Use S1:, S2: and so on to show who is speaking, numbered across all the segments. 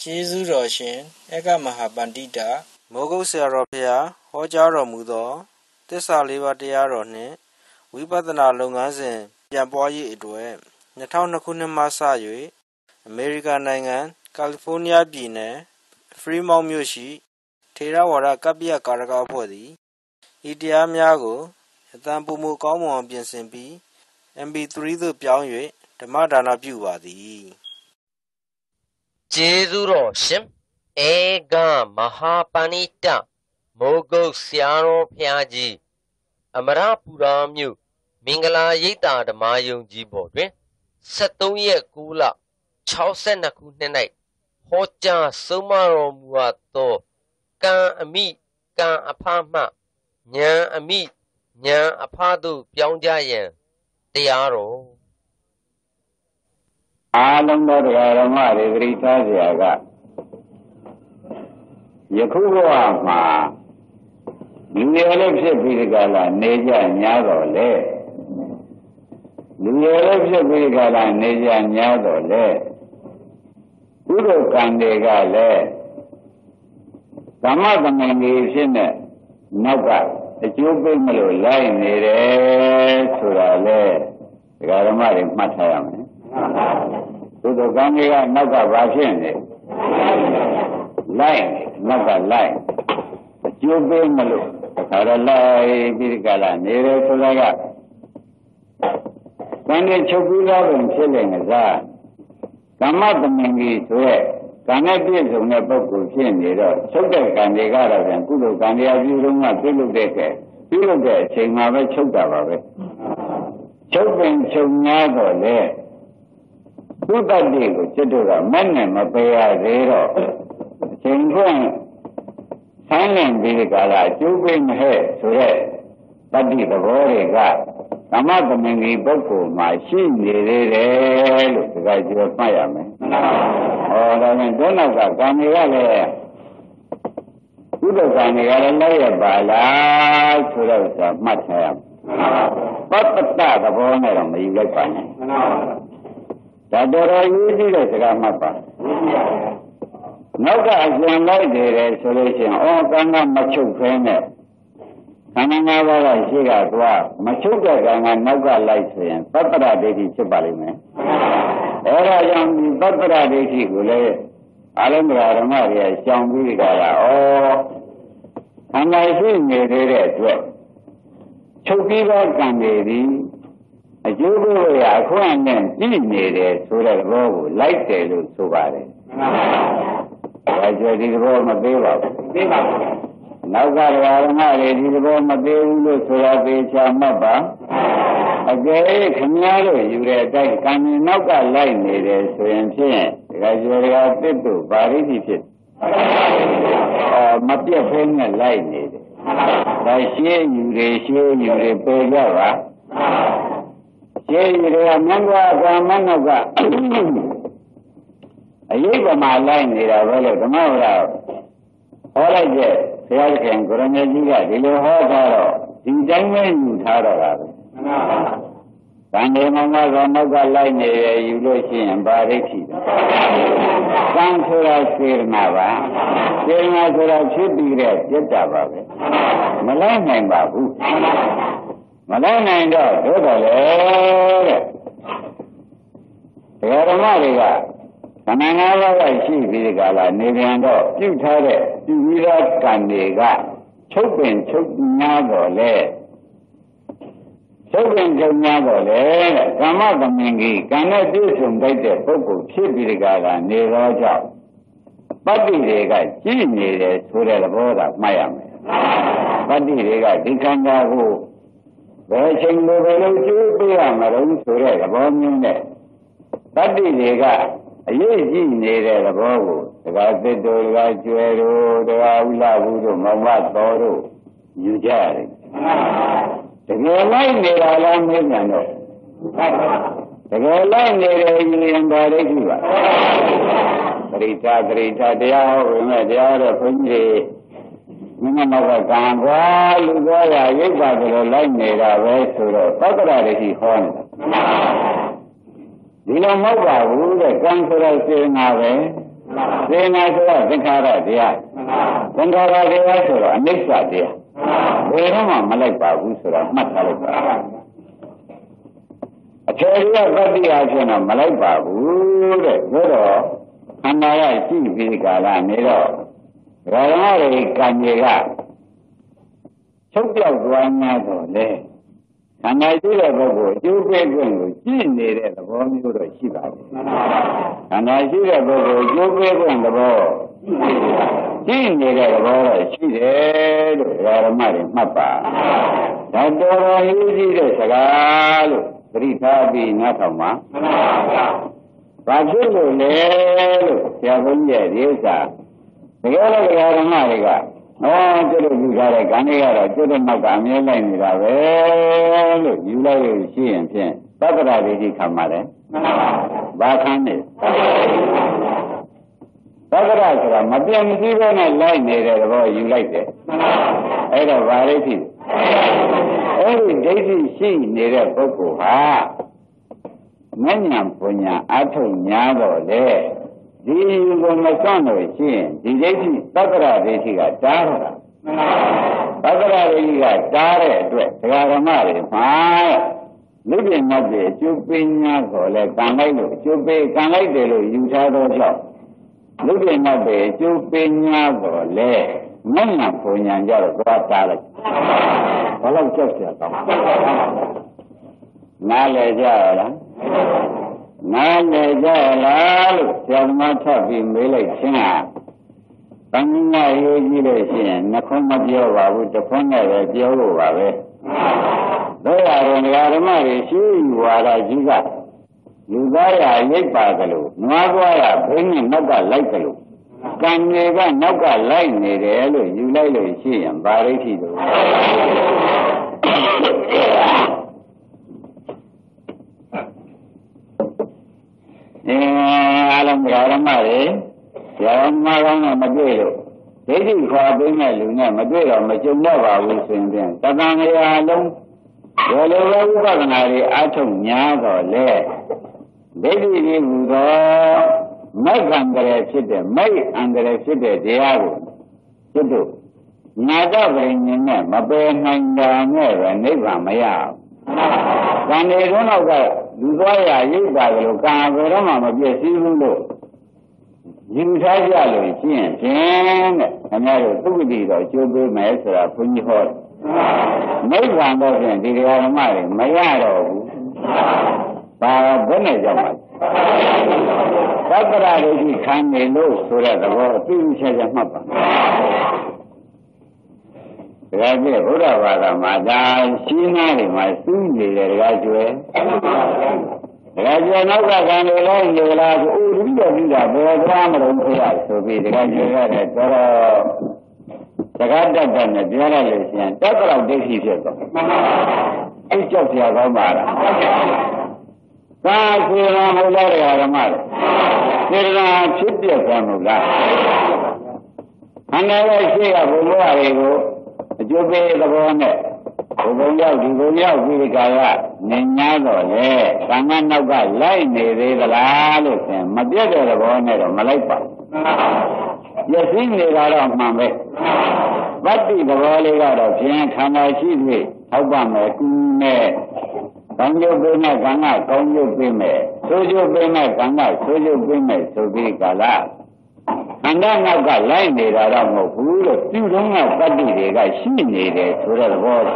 S1: ကျေးဇူးတော်ရှင်ဧကမဟာပန္တိတမိုးကုတ်ဆရာတော်ဖျားဟောကြားတော်မူသောသစ္စာလေးပါးတရားတော်နှင့်ဝိပဿနာလုပ်ငန်းစဉ်ပြန်ပွားရေးအတွက်2002ခုနှစ်မှစ၍အမေရိကန်နိုင်ငံကယ်လီဖိုးနီးယားပြည်နယ်ဖရီမောင်းမြို့ရှိထေရဝါဒကပ္ပိယကာရကအဖွဲ့သည်ဤတရားများကိုအတန်ပုံမူကောင်းမွန်ပြင်ဆင်ပြီး MP3 သို့ပြောင်း၍ဓမ္မဒါနပြုပါသည်
S2: ကျေးဇူးတော်ရှင်ဧကမဟာပဏိတမိုးကုတ်ဆရာတော်ဖျားကြီးအမရပူရာမြို့မင်္ဂလာရိပ်သာဓမ္မယုံကြီးပေါ်တွင်73ရက်9လ62ခုနှစ်၌ဟောကြားဆုံးမတော်မူအပ်သောကံအမိကံအဖမှဉာဏ်အမိဉာဏ်အဖသို့ပြောင်းကြရန်တရားတော်
S3: အားလုံးသောတရားဓမ္မတွေသတိထားเสียကယခုဘဝမှာလူရည်လည်းဖြစ်ပြီးဒီကလာနေကြညာတော်လေလူရည်လည်းဖြစ်ပြီးဒီကလာနေကြညာတော်လေကုသိုလ်ကံတွေကလည်းဓမ္မသမင်ကြီးဖြစ်နေနောက်ကအကျိုးပေးမလို့လိုက်နေတယ်ဆိုတာလေဒကာဓမ္မတွေမှတ်ထားရမယ်ကုသိုလ်ကံတွေကနောက်ကဘာဖြစ်နေလိုက်နောက်ကလိုက်အကျိုးပေးမလို့ဒါတော့လိုက်ပြီးဒီကလာနေတယ်ဆိုတာကကံနဲ့ချုပ်ပြီးသားပုံဖြစ်နေကြစားဓမ္မသမင်ကြီးဆိုရဲကံနဲ့ပြည့်စုံတဲ့ပုဂ္ဂိုလ်ဖြစ်နေတော့ချုပ်တဲ့ကံတွေကတော့ပြန်ကုသိုလ်ကံတရားပြုလို့မှပြုလုပ်တဲ့အချိန်မှာပဲချုပ်တာပါပဲချုပ်ပင်ချုပ်များတော့လေသုတ္တတိကိုจิตတို့ကမဲ့နဲ့မပယ်ရသေးတော့အချိန်ခွင့်ဆန်းလင့်ပြီးကြတာအကျိုးပေးမဟဲ့ဆိုရဲတတ္တိသဘောတွေကဓမ္မသမင်ကြီးပုဂ္ဂိုလ်မှာရှိနေသေးတယ်လို့ဒီကကျော်မှတ်ရမယ်ဟောဒါနဲ့ဒုနောက်ကကံတွေကလည်းကုသိုလ်ကံတွေကလည်းလိုက်ရပါလားဆိုတော့မှတ်ထားရမယ်ပတ္တတသဘောနဲ့တော့မယူလိုက်ပါနဲ့ဒါတော်တော်ရေးကြည့်တဲ့စကားမှတ်ပါနောက်ကအကျဉ်းလိုက်တယ်ဆိုလို့ရှိရင်ကံကမချုပ်ဖဲနဲ့ခန္ဓာ၅ပါးကရှိကသွားမချုပ်တဲ့ကံကနောက်ကလိုက်ဆိုရင်ပတ္တရဒိဋ္ဌိဖြစ်ပါလိမ့်မယ်အဲဒါကြောင့်ဒီပတ္တရဒိဋ္ဌိကိုလည်းအာလမဓမ္မတွေရှောင်ပြီးကြတာခန္ဓာရှိနေသေးတဲ့အတွက်ချုပ်ပြီးသောကံတွေဒီအကျိုးပေးရအခွင့်နဲ့ပြည့်နေတယ်ဆိုတဲ့ဘောကိုလိုက်တယ်လို့ဆိုပါတယ်ဒါကြွဒီဘောမသေးပါဘူးသိပါဘူးနောက်ကဓမ္မတွေဒီဘောမသေးဘူးလို့ဆိုတာသေချာမှတ်ပါအကယ်ခင်ဗျားတို့ယူတဲ့အတိုင်းကံရင်နောက်ကလိုက်နေတယ်ဆိုရင်ဖြင့်ဒါကြွဒီကတစ်တို့ဗာရိတိဖြစ်မပြတ်ဖဲနဲ့လိုက်နေတယ်ဒါရှင်းယူတွေပယ်ကြပါရှင်းယူတွေကမန္တကမန္တကအရေးပမာလိုက်နေတာပဲလို့ဓမ္မဝရဟောလိုက်တဲ့ဘုရားခင်ကိုရမေကြီးကဒီလိုဟောထားတော့ဒီတိုင်းပဲယူထားတော့တာပဲဗန္ဒေမောင်ကနောက်ကလိုက်နေရယူလို့ရှိရင်ဗာရိဋ္ဌိကံဆိုတာစေရနာပါစေရနာဆိုတာဖြစ်ပြီးတဲ့ပြတ်တာပါပဲမလိုက်နိုင်ပါဘူးမလိုက်နိုင်တော့တို့တော်လေတဲ့ဓမ္မတွေကခန္ဓာ၅ပါးကရှိပြီးဒီကလာနေပြန်တော့ပြုထားတဲ့ပြုပြီးသောကံတွေကချုပ်ပင်ချုပ်ညာတော့လေချုပ်ပင်ချုပ်ညာတော့လေကမ္မသမင်ကြီးကံနဲ့ပြည့်စုံတတ်တဲ့ပုဂ္ဂိုလ်ဖြစ်ပြီးဒီကလာနေတော့ကြောင့်ပတ္တိတွေကကြည့်နေတယ်ဆိုတဲ့သဘောကမှတ်ရမယ်ပတ္တိတွေကဒီခန္ဓာကိုဘယ်ချိန်လိုပဲလို့ကျိုးပေးရမှာလို့ဆိုတဲ့သဘောမျိုးနဲ့တတ္တိတွေကအရေးကြီးနေတဲ့သဘောကိုဒကာသစ်တို့ဒကာကျွယ်တို့ဒကာဥလာဘူးတို့မောင်မတော်တို့ယူကြရတယ်တကယ်လိုက်နေတာလားမင်းပြန်တော့တကယ်လိုက်နေတယ်ယူရင်ဗာရိဋ္ဌိပါပရိသတရားဟောဝင်မဲ့တရားတော့ဘုန်းကြီးတွေမင်းမောကကံကွာလူသွားရရိပ်ပါတယ်လို့လိုက်နေတာပဲဆိုတော့သတ္တရဒိဋ္ဌိဟောနေတာဒီလိုမဟုတ်ပါဘူးတဲ့ကံဆိုတဲ့စေနာပဲသေနာဆိုတာသင်္ခါရတရားသင်္ခါရတရားဆိုတော့အနိစ္စတရားဘယ်တော့မှမလိုက်ပါဘူးဆိုတော့မှတ်ထားလိုက်ပါအထေရပတ္တိအချင်းတော့မလိုက်ပါဘူးတဲ့သို့တော့ခန္ဓာရရှိပြီးကာလနေတော့ဓမ္မတွေကံကြီးကချုပ်ပြောက်သွား냐တော့လေခန္ဓာရှိတဲ့ပုဂ္ဂိုလ်အကျိုးပေးခွင့်ကိုကြည့်နေတဲ့သဘောမျိုးတော့ရှိပါတယ်ခန္ဓာရှိတဲ့ပုဂ္ဂိုလ်အကျိုးပေးခွင့်သဘောကြည့်နေတဲ့သဘောတော့ရှိတယ်လို့ဓမ္မတွေမှတ်ပါဒါတော်တော်ရေးကြည့်တဲ့စကားလို့သတိထားပြီးနားထောင်ပါဘာဖြစ်လို့လဲလို့ဆရာဘုန်းကြီးရဲ့ဒီဥစ္စာတကယ်လို့ဓမ္မတွေကကျွတ်လို့ယူထားတဲ့ကံတွေကတော့ကျွတ်တဲ့နောက်ကအမြဲလိုက်နေတာပဲလို့ယူလိုက်လို့ရှိရင်ဖြင့်သတ္တရာဒိဋ္ဌိခံပါတယ်ဘာခံနေသတ္တရာဆိုတာမပြတ်မစည်းပဲနဲ့လိုက်နေတဲ့သဘောယူလိုက်တယ်အဲ့တော့ဘာဒိဋ္ဌိအဲ့ဒီဒိဋ္ဌိရှိနေတဲ့ပုဂ္ဂိုလ်ဟာမဉ္ဇဉ်ပုညာအထုတ်ညာတော့လေဒီကိုမစွန့်လို့ရှိရင်ဒီဒိဋ္ဌိသတ္တရာဒိဋ္ဌိကတားတာသတ္တရာဒိဋ္ဌိကတားတဲ့အတွက်ဒကာဓမ္မတွေမှာလူပြင်းတ်တွေအကျိုးပညာဆိုလဲကံလိုက်လို့အကျိုးပေးကံလိုက်တယ်လို့ယူထားသောကြောင့်လူပြင်းတ်တွေအကျိုးပညာဆိုလဲမဉ္ဇဉ်ပုညာကြတော့သွားတားလိုက်ဘာလို့ကြောက်ကြတော့နားလေကြရလားနားလေကြလားလို့ဆရာမထပ်ပြီးမေးလိုက်ချင်းဟာတန်ခါရေးကြည့်လို့ရှိရင်နှခုံးမပြောပါဘူးတစ်ခွန်းနဲ့ပဲပြောလို့ပါပဲတို့ရရင်ဓမ္မတွေရှိယူဝါဒကြီးကလူသားရရိပ်ပါသလိုနွားသွားရဘိန်းနဲ့နောက်ကလိုက်သလိုကံတွေကနောက်ကလိုက်နေတယ်လို့ယူလိုက်လို့ရှိရင်ဗာရိဋ္ဌိတို့အားလုံးဓမ္မတွေဓမ္မကောင်းတော့မတွေ့လို့ဒိဋ္ဌိခေါ်ပေးမဲ့လူနဲ့မတွေ့တော့မကြုံတော့ပါဘူးဆိုရင်တသံဃာလုံးဘယ်လိုပဲဥပဒနာတွေအထုတ်ညာတော့လေဒိဋ္ဌိကြီးဟူသောမိုက်ကံကြရဖြစ်တဲ့မိုက်အံကြရဖြစ်တဲ့တရားကိုကျွတ်တို့ညာတပရိညင်နဲ့မပယ်နိုင်တာနဲ့ပဲနိဗ္ဗာန်မရဘူး။ကံတွေတော့ကလူသွားရရိပ်ပါကြလို့ကံဘယ်တော့မှမပြည့်စည်ဘူးလို့ယူထားကြလို့ရှိရင်ဖြင့်တဲ့ခင်ဗျားတို့သုတိတော့ကျိုးပေးမယ်ဆိုတာဘုန်းကြီးဟောတယ်။နိဗ္ဗာန်တော့ဖြင့်ဒီဓမ္မတွေမရတော့ဘူး။ဘာဘယ်နဲ့ကြောင့်လဲ သတ္တရာဒိဋ္ဌိခံနေလို့ဆိုတဲ့သဘောအသိဉာဏ်ချက်မှတ်ပါဒါကြည့်ဘုရားဘာသာမှာဒါရှင်းနာတွေမှာစူးနေတယ်တကားကျွဲတကားကျွဲနောက်ကကံတွေလည်းနေလားဆိုဥဒိယပြီးတာဘယ်သွားမလို့ဖေးရဆိုပြီးတကားကျွဲရတယ်တော်တော်တကားတက်တယ်နဲ့ပြောရလို့ရှိရင်တက်တော့ဒိဋ္ဌိဖြစ်သွားအဲ့ကြောက်ကြကောင်းပါလားသာသေနာမဟုတ်လားဓမ္မတွေသေနာဖြစ်ပြကြမလို့လားခန္ဓာရဲ့ရှိကဘုရားတွေကိုအကျိုးပေးသဘောနဲ့ဘုံရောက်ဒီဘုံရောက်ပြီးဒီကာရနေညာတော့လေကံကနောက်ကလိုက်နေသေးသလားလို့ဆိုရင်မပြတ်တဲ့သဘောနဲ့တော့မလိုက်ပါဘူးရရှိနေတာတော့မှန်ပဲပတ္တိသဘောလေးကတော့ဖြင့်ခန္ဓာရှိပြီထောက်ပါမယ်ကူနဲ့ကောင်းကျိုးပေးမဲ့ကံကကောင်းကျိုးပေးမဲ့ဆိုးကျိုးပေးမဲ့ကံကဆိုးကျိုးပေးမဲ့ဆိုပြီးကာလခန္ဓာနောက်ကလိုက်နေတာတော့မဟုတ်ဘူးလို့ပြုတုံးကပတ္တိတွေကရှိနေတယ်ဆိုတဲ့သ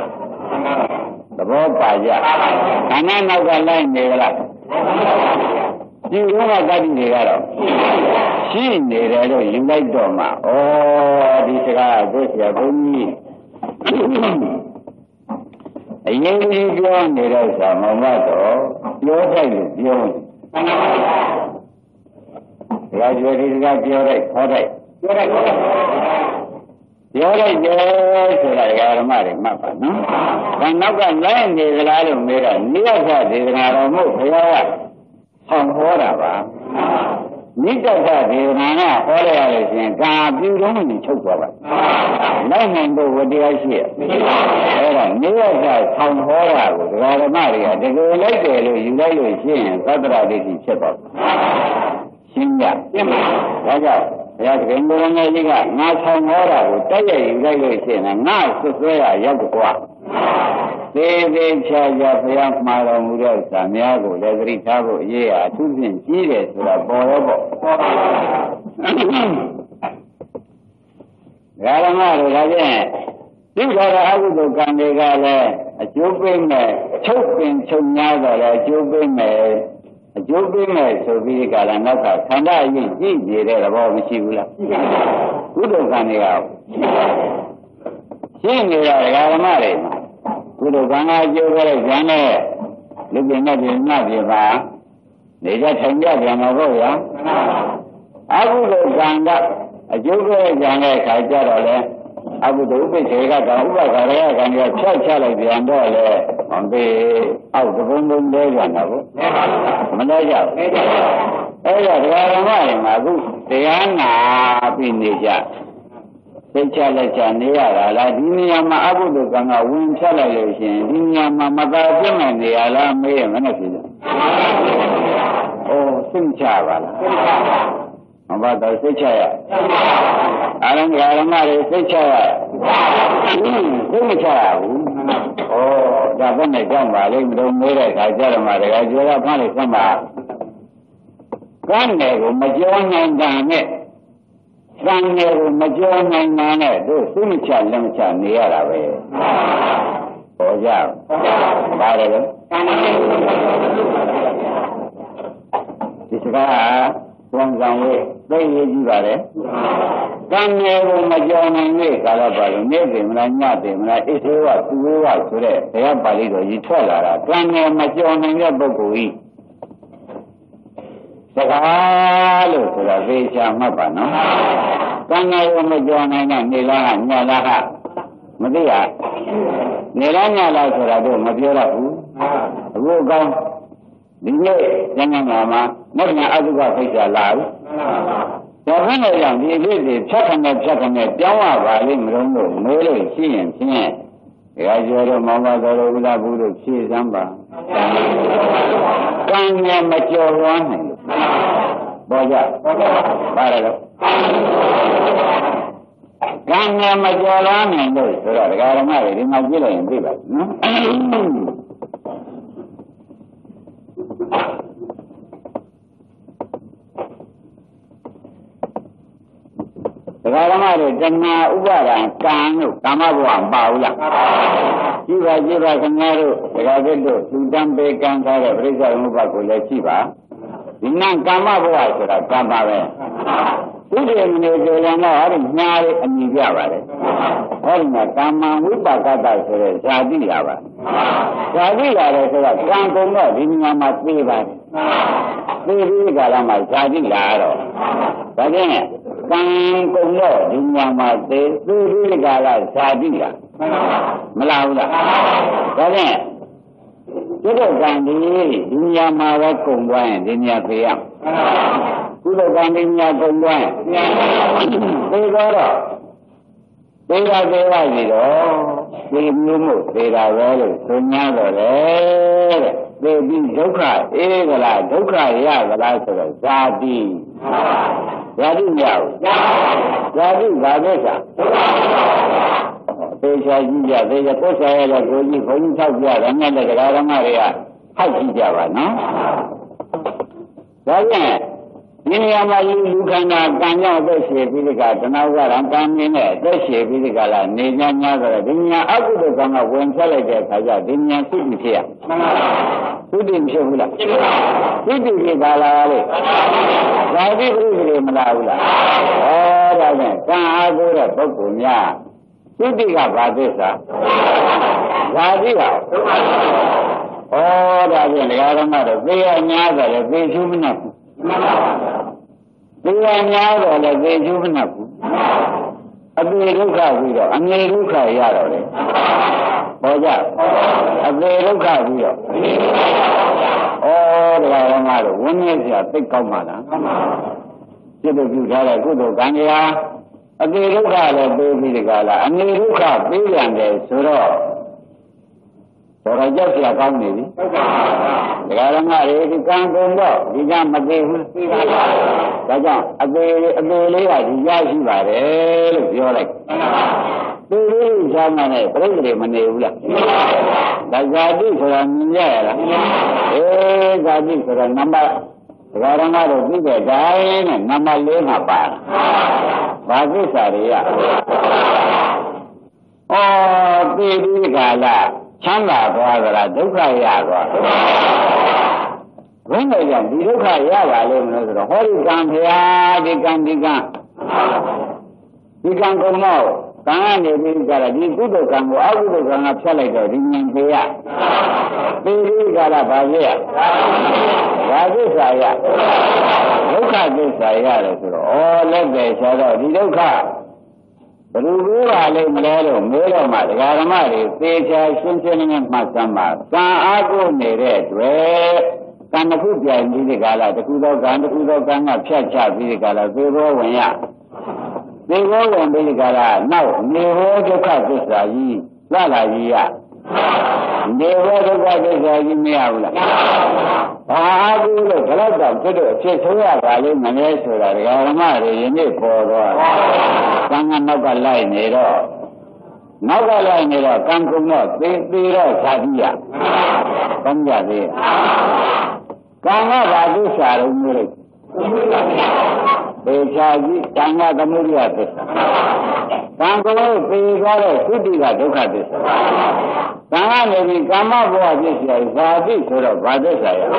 S3: ဘောပါကြခန္ဓာနောက်ကလိုက်နေကြလားပြုတုံးကပတ္တိတွေကတော့ရှိနေတယ်လို့ယူလိုက်တော့မှဩဒီစကားကိုဆရာဘုန်းကြီးအရင်ကြီးပြောနေတဲ့ဆာမမတော့ပြောတိုက်လို့ပြောတယ်ဒါကြွယ်ဒီကပြောတိုက်ခေါ်တိုက်ပြောတိုက်ခေါ်တိုက်ပြောလိုက်တယ်ဆိုတာဓမ္မတွေမှတ်ပါနော်။ဒါနောက်ကလိုက်နေကြလားလို့မေးတော့နိယသဒေသနာတော်မို့ဘုရားကဆောင်ဟောတာပါ။နိတ္တသဒေသနာကဟောရလို့ရှိရင်ကာပြုတုံးကြီးချုပ်သွားပါလိုက်နိုင်ဖို့ဝတရားရှိရအဲ့ဒါနိယသဆောင်ဟောတာကိုဓမ္မတွေကတကယ်လိုက်တယ်လို့ယူလိုက်လို့ရှိရင်သတ္တရာဒိဋ္ဌိဖြစ်ပါဘူးရှင်းကြဒါကြောင့်ဘုရားသခင်ကိုယ်တော်ကြီးကငါဆောင်ဟောတာကိုတက်ရယူလိုက်လို့ရှိရင်ငါဆွဆွဲရရောက်ကွာသေးသေးချာချာဘုရားမှာတော်မူတဲ့ဇာများကိုလည်းသတိထားဖို့အရေးအထူးဖြင့်ကြီးတယ်ဆိုတာပေါ်ရောပေါ့ဓမ္မတို့ဒါဖြင့်ဒီခေါ်တဲ့အကုသိုလ်ကံတွေကလည်းအကျိုးပေးမဲ့ချုပ်ပင်ချုပ်များတော့လည်းအကျိုးပေးမဲ့ဆိုပြီးကြတာနောက်ကခန္ဓာအရေးကြည့်နေတဲ့သဘောမရှိဘူးလားကုသိုလ်ကံတွေကရှင်းနေတာဓမ္မတွေမှာကုသိုလ်ကံကအကျိုးပေးတဲ့ဉာဏ်နဲ့လူပြင်းနဲ့ပြင်းမှပြပါနေကြထိုင်ကြပြန်တော့ဟုတ်ရအကုသိုလ်ကံကအကျိုးပေးတဲ့ဉာဏ်နဲ့ခါကြတော့လေအကုသိုလ်ဥပ္ပေကကဥပ္ပခါရကံကဖြောက်ချလိုက်ပြန်တော့လေမပေးအောက်သုံးလုံးလဲကြတာကိုမလဲကြဘူးအဲ့ဒါဓမ္မတွေမှာအခုတရားနာပြီးနေကြသိချလိုက်ချနေရတာလားဒီနေရာမှာအကုသိုလ်ကံကဝင်ဖြတ်လိုက်လို့ရှိရင်ဒီနေရာမှာမသာပြည့်မဲ့နေရာလားမေးရမနဲ့ဖြစ်တယ်အိုးသိချပါလားမဘာတော့သိချရအာရံဓမ္မတွေသိချရသိမချရဘူးဩဒါဘယ်နဲ့ကြောက်ပါလိမ့်မလို့မေးတဲ့အခါကျတော့မှတကယ်ကျော်ကဖမ်းလိုက်စမ်းပါကံနယ်ကိုမကြောနိုင်တာနဲ့ကံနယ်ကိုမကြောနိုင်တာနဲ့တို့သိမချလက်မချနေရတာပဲဟောကြပါတယ်လို့ဒီစကားဝန်ဆောင်ရေးသိရေးကြည့်ပါလေကံနယ်ကိုမကြောနိုင်လေကာလပါလို့နေ့စဉ်မလားညစဉ်မလားဣသေဝသူဝဝဆိုတဲ့ဘုရားပါဠိတော်ကြီးထွက်လာတာကံနယ်မကြောနိုင်တဲ့ပုဂ္ဂိုလ်ကြီးစကားလို့ဆိုတာသိချာမှတ်ပါနော်ကံနယ်ကိုမကြောနိုင်တဲ့နေလားညလားဟာမသိရနေလားညလားဆိုတာတော့မပြောရဘူးအခုကောင်းဒီနေ့ကျမ်းဂန်မှာမေတ္တာအတုပဖိတ်တာလာဘူးဒါခနဲ့ကြောင့်ဒီအဖြစ်တွေဖြတ်ခနဲ့ပြောင်းရပါလိမ့်မလို့မေးလို့ရှိရင်ဖြင့်ဒါကျော်တော့မောင်ပါတော်ဥဒ္ဒဘူးတို့ဖြည့်စမ်းပါကံနဲ့မကြော်လွားနိုင်လို့ပေါ်ကြပါရတော့ကံနဲ့မကြော်လွားနိုင်လို့ဆိုတော့ဒကာဓမ္မတွေဒီမှာကြည့်လိုက်ရင်သိပါနော်ဒကာဓမ္မတွေတဏှာဥပါဒံကံတို့ကာမဘဝမပါဘူးလားကြည့်ပါခင်ဗျားတို့ဒကာသစ်တို့သူတံပေကံထားတဲ့ပြိဿသမုပ္ပါကိုလည်းကြည့်ပါဒီနံကာမဘဝဆိုတာကံပါပဲဥဒိယမနေကြရင်တော့အဲ့ဒီညားလေးအမိပြပါလေအဲ့ဒီမှာကာမဝိပါကတဆိုတဲ့ဇာတိလာပါဇာတိလာတယ်ဆိုတာကံကုန်တော့ဒီညာမှာသိပါတယ်သိပြီးကာလမှာဇာတိလာတော့ဒါဖြင့်ကံကုန်တော့ဒီညာမှာသိပြီးကာလဇာတိလာမလားဘူးလားဒါဖြင့်ဒီတော့ကံဒီညာမှာပဲကုန်သွားရင်ဒီညာသိရကုသိုလ်ကံဒီညာကုန်သွားရင်သိတော့သေတာသေးပါပြီတော့ဒီမျိုးမို့သေတာပဲလို့ဆိုညာတော့လေတဲ့သေပြီးဒုက္ခအေးကလားဒုက္ခရကလားဆိုတော့ဇာတိမရဘူးဇာတိဘာသစ္စာသေချာကြည့်ကြသေချာပု္ပ္ပာရတဲ့ကိုကြီးဘုန်းကြီးထောက်ပြတယ်နဲ့လည်းဓမ္မတွေကဟောက်ကြည့်ကြပါနော်ဒါဖြင့်ဒီနေရာမှာလူခန္ဓာကံကြောင့်အသက်ရှင်ပြီးဒီကတဏှာဥပါဒံကံမြင်တဲ့အသက်ရှင်ပြီးဒီကလာနေညာများဆိုတော့ဒီညာအကုသိုလ်ကံကဝင်ဆက်လိုက်တဲ့အခါကျဒီညာသုတိဖြစ်ရသုတိမဖြစ်ဘူးလားသုတိဖြစ်ပါလားလေဇာတိပုရိသေမလားဘူးလားဒါဖြင့်ကံအားကိုးတဲ့ပုဂ္ဂိုလ်များသုတိကဘာသစ္စာဇာတိကဒါဖြင့်ဒကာဓမ္မတို့သေရညာဆိုလည်းသေချူမနဲ့သေရညာတော့လည်းသေချူမနဲ့ဘူးအပေဒုက္ခပြီးတော့အငြိဒုက္ခရတော့လေဟောကြအပေဒုက္ခပြီးတော့ဒကာဓမ္မတို့ဝိနည်းစရာသိကောက်ပါလားစိတ်ပြုထားတဲ့ကုသိုလ်ကံရာအပေဒုက္ခလည်းပေးပြီးဒီကလာအငြိဒုက္ခပေးရတယ်ဆိုတော့တော်တော်ကြောက်ကြကောင်းနေပြီဒကာရမတွေဒီကံကုန်တော့ဒီကမသေးဘူးသိပါပါဒါကြောင့်အသေးလေးကဒီရရှိပါတယ်လို့ပြောလိုက်သေလေးချမ်းနဲ့ပြိတ္တိမနေဘူးလားဒါဇာတိဆိုတာမြင်ရလားဇာတိဆိုတာနံပါတ်ဒကာရမတို့သိတဲ့တိုင်းနဲ့နံပါတ်၄မှာပါဘာသစ္စာတွေရသေပြီးကာလချမ်းသာသွားကြလားဒုက္ခရသွားဘယ်နဲ့ကြောင့်ဒီဒုက္ခရပါလိမ့်မလို့ဆိုတော့ဟောဒီကံဖရာဒီကံကုန်တော့ကံကနေပြီးကြတာဒီကုသိုလ်ကံကိုအကုသိုလ်ကံကဖြတ်လိုက်တော့ဒီဉာဏ်ဖေရသေပြီးကာလဘာဖြစ်ရဘာသစ္စာရဒုက္ခသစ္စာရတယ်ဆိုတော့လက်ပဲဆရာတော့ဒီဒုက္ခဘယ်လိုပြောပါလိမ့်မလဲလို့မေးတော့မှဒကာဓမ္မတွေသေချာရှင်းရှင်းလင်းလင်းမှတ်စမ်းပါကံအားကိုးနေတဲ့အတွက်ကံတစ်ခုပြိုင်ပြီးဒီကလာတစ်ခုသောကံကဖြတ်ချပြီးဒီကလာသေဘောဝင်ရသေဘောဝင်ပြီးဒီကလာနောက်နေဘောဒုက္ခသစ္စာကြီးလာလာကြီးရနေဘောဒုက္ခသစ္စာကြီးမရဘူးလားဘာအားကိုးလို့ဘယ်တော့တော့ဖြစ်တော့အဖြစ်ဆိုးရပါလိမ့်မလဲဆိုတာဒကာဓမ္မတွေယနေ့ပေါ်တော့ကံကနောက်ကလိုက်နေတော့ကံကုန်တော့သေတော့ဇာတိရကောင်းကြသေးကံကဘာသစ္စာတော့မျိုးလိုက်သေချာကြီးကံကသမုဒိယသစ္စာကံကိုသေသွားတဲ့သုတိကဒုက္ခသစ္စာကံကနေပြီးကာမဘဝဖြစ်เสียဇာတိဆိုတော့ဘာသစ္စာရဒ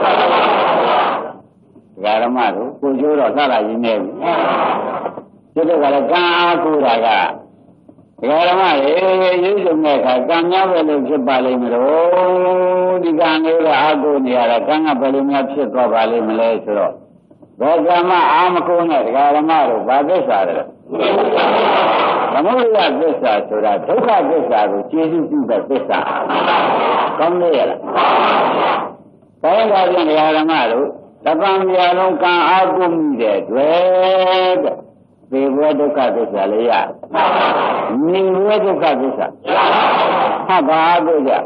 S3: ကာရမတို့ကိုကျိုးတော့သလာရင်းနေပြီဒီလိုကလည်းကံအားကိုးတာကဒကာရမတွေရေးစုံတဲ့အခါကံများပဲလို့ဖြစ်ပါလိမ့်မလို့ဒီကံလေးကအားကိုးနေရတာကံကဘယ်လိုများဖြစ်သွားပါလိမ့်မလဲဆိုတော့ဘောကမအာမကိုးနဲ့ဒကာရမတို့ဘာသစ္စာလဲသမုဒိယသစ္စာဆိုတာဒုက္ခသစ္စာကိုကျေစုပြုတဲ့သစ္စာကောင်းလို့ရလားကောင်းတာဖြင့်ဒကာရမတို့တပံပြလုံးကံအားကိုးမိတဲ့တွေ့တဲ့သေဘောဒုက္ခသစ္စာလေးရနိဘောဒုက္ခသစ္စာဟာဘာတို့ကြ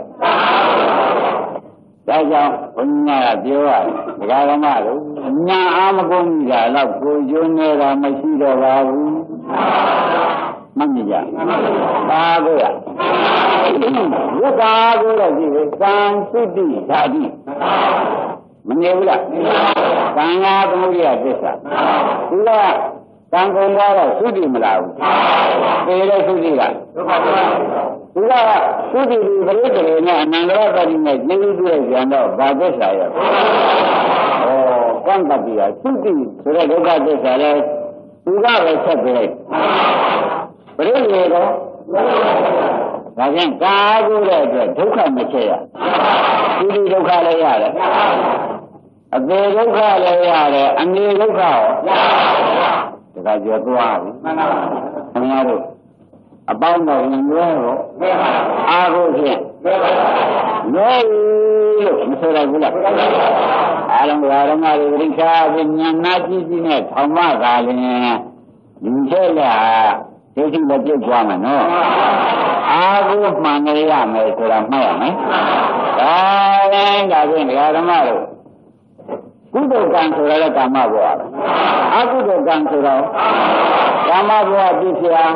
S3: ဒါကြောင့်ဘုရားကပြောရတယ်ဒကာရမတို့ညာအားမကုန်ကြတော့ကိုကျွန်းနေတာမရှိတော့ပါဘူးမှတ်ကြပါတို့ရဝိကာကိုတော့ကြည့်လေကံသုတိဓာတိမငြိဘူးလားကံငါသမုဒိယသစ္စာဒီကကံကုန်တော့သုတိမလားဘူးသေတဲ့သုတိကဒီကသုတိဒီပရိသေနဲ့အနန္တရပတိနဲ့ကျေးဇူးပြုကြံတော့ဘာသစ္စာရဲ့ကံတတိယသုတိဆိုတဲ့ဒုက္ခသစ္စာလဲသူကပဲဆက်ပြလိုက်ပရိသေတော့ဒါကြောင့်ကာကိုတဲ့အတွက်ဒုက္ခမချက်ရသုတိဒုက္ခလည်းရတယ်အသေးဒုက္ခလည်းရတယ်အငြိဒုက္ခရောဒါကကြောသွားပြီမှန်ပါပါခင်ဗျားတို့အပေါင်းတော်ဝင်လွဲတော့အားကိုဖြင့်လွဲလို့မဆိုရဘူးလားအားလုံးဓမ္မတွေပြိဿာပညာနာကြီးနဲ့ထောင်မသာလင်ဒီချက်လာဒိဋ္ဌိမပြတ်သွားမှာနော်အားကိုမှန်နေရမယ်ဆိုတာမှတ်ရမယ်ဒါလည်းဒါဖြင့်ဓမ္မတို့ကုသိုလ်ကံဆိုရတဲ့ကာမဘဝအကုသိုလ်ကံဆိုတော့ကာမဘဝပြည့်စရာ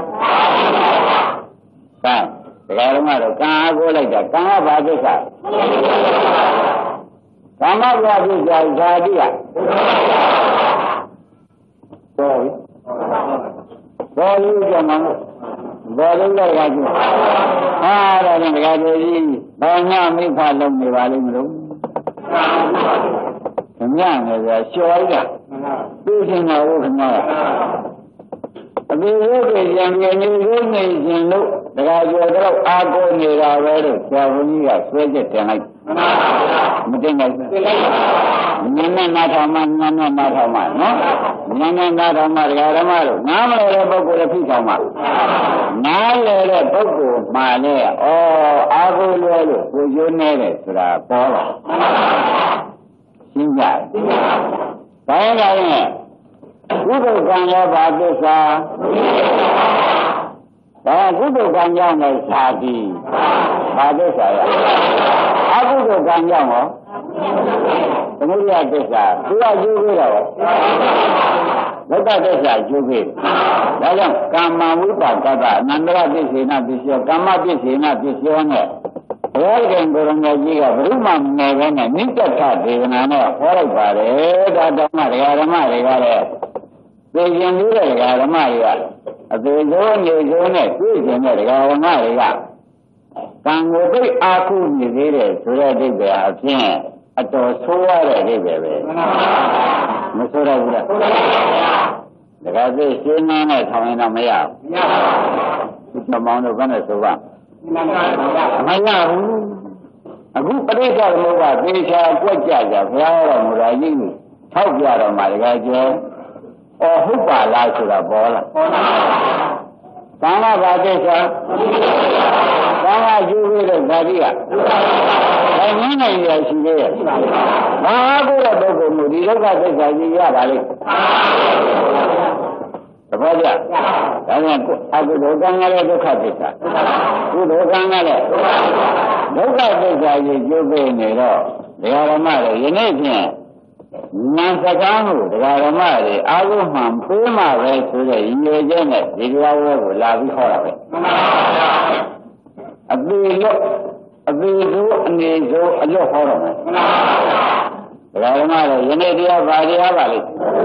S3: ကဲဒကာရမတို့ကံအားကိုးလိုက်တာကံကဘာသစ္စာကာမဘဝပြည့်စရာဇာတိကဘောပြီကြမှာဘောလုံးလိုက်တာကျဟာဒါနဲ့ဒကာကြီးဘာညာမိဖလုံးနေပါလိမ့်မလို့ညနေကြလျှော်လိုက်တာသိချင်တာဟုတ်ခင်ဗျာအပေရုပ်တွေကြံပြနေရုပ်နေခြင်းလို့တခါကျော်တော့အာကိုနေတာပဲလို့ဆရာဘုန်းကြီးကဆွဲချက်တင်လိုက်မတင်လိုက်ဘူးညနေနာထောင်မှနော်ညနေနာထောင်မှဒကာဓမ္မတို့နားမလဲတဲ့ပုဂ္ဂိုလ်လည်းဖြစ်ဆောင်မှာနားလဲတဲ့ပုဂ္ဂိုလ်မှလည်းအာကိုလွဲလို့ကိုကျိုးနေတယ်ဆိုတာပေါ်လာရှင်းကြတယ်။ဘာလဲလဲကုသိုလ်ကံရောဘာသစ္စာဒါကုသိုလ်ကံကြောင့်လည်းသာတိဘာသစ္စာရ Aku tu kanjang oh. Kemudian desa, dua juga dah. Lepas desa juga. Dalam kama wipa kata, nandra disina disio, kama disina disio ne. Orang orang juga berumah mengenai minta kata dengan orang baru, dah mari. Begian juga orang mari. Begian juga begian orang mari. Kalau aku ni dia sudah dibiarkan atau suara dia. Mesra pula. Dekat sini ni sampai nama ya. Kita mahu nak kena suara. Maya. Aku pada cara muda, desa kuat saja. Saya muda ini, tahu cara mereka je. Oh, hupalah sudah bola. Sama baca sah. Sama juga dia. Ini dia sendiri. Aku dah berkumudi, lepas tu saya balik. Apa dia? Aku doang ada doa kita. Aku doang ada. Doa kita juga ni loh. Dia ramai. Ini dia. Nasa kamu, dia ramai. Aku mampu mahu sudah ini je ni. Dia aku lagi orang. Abisu ni so ajo orang. Dia ramai. Ini dia balik.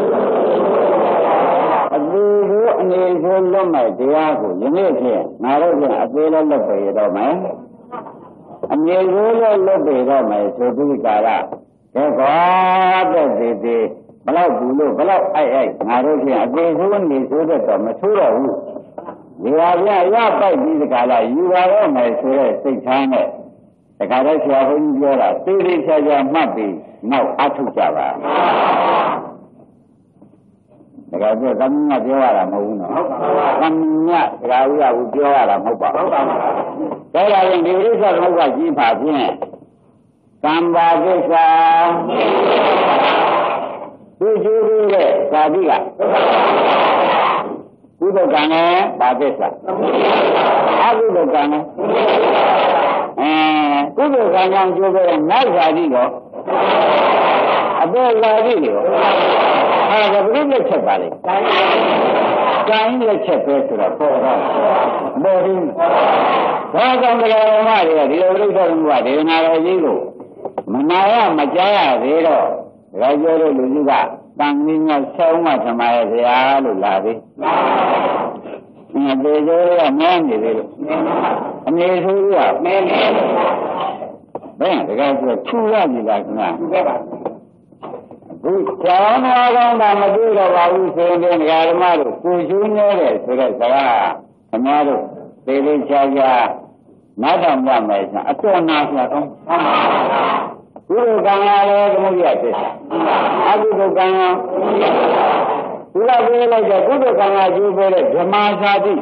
S3: Abisu ni so lomai dia aku. Ini dia. Naruh dia abilah lebih ramai. Abisu lebih ramai. Sudah kara. Kau tu Kalau dulu, kalau naruh dia abisu ni sudah tu masyhur. Dia ya baik di segala. Juga ramai sudah sekarang. Sekarang siapa pun jual. Tiri saja mati. Mau atuh jawab. Sekarang kami nak jual lah mau no. Kami nak sekarang aku jual lah mau apa. Kalau yang diri saya mau gaji pasien. Tambah desa. Tujuh dulu tadi lah. Kudo kangen desa. Aku tu kangen. Kudo kangen juga naik jadi kok. Ada lagi ni. Ada berapa lecet balik? Kain lecet betul. Boring. Kalau kita mari, dia berita semua. Dia nak jadi Menaya macaya dia. Raja lu juga. Tangnya semua sama dia lu lari. Ini dia main dia. Ini dia. Baik, dekat curah juga kena. Jangan orang dah maju baru sendiri negara malu. Kujunya le sudah salah. Kemaru pilih saja. Nada ramai. Atau nasihat tu. Guru kaya le kemudian desa. Aku tu kaya. Sudah boleh je. Guru kaya juga boleh jemaah jadi.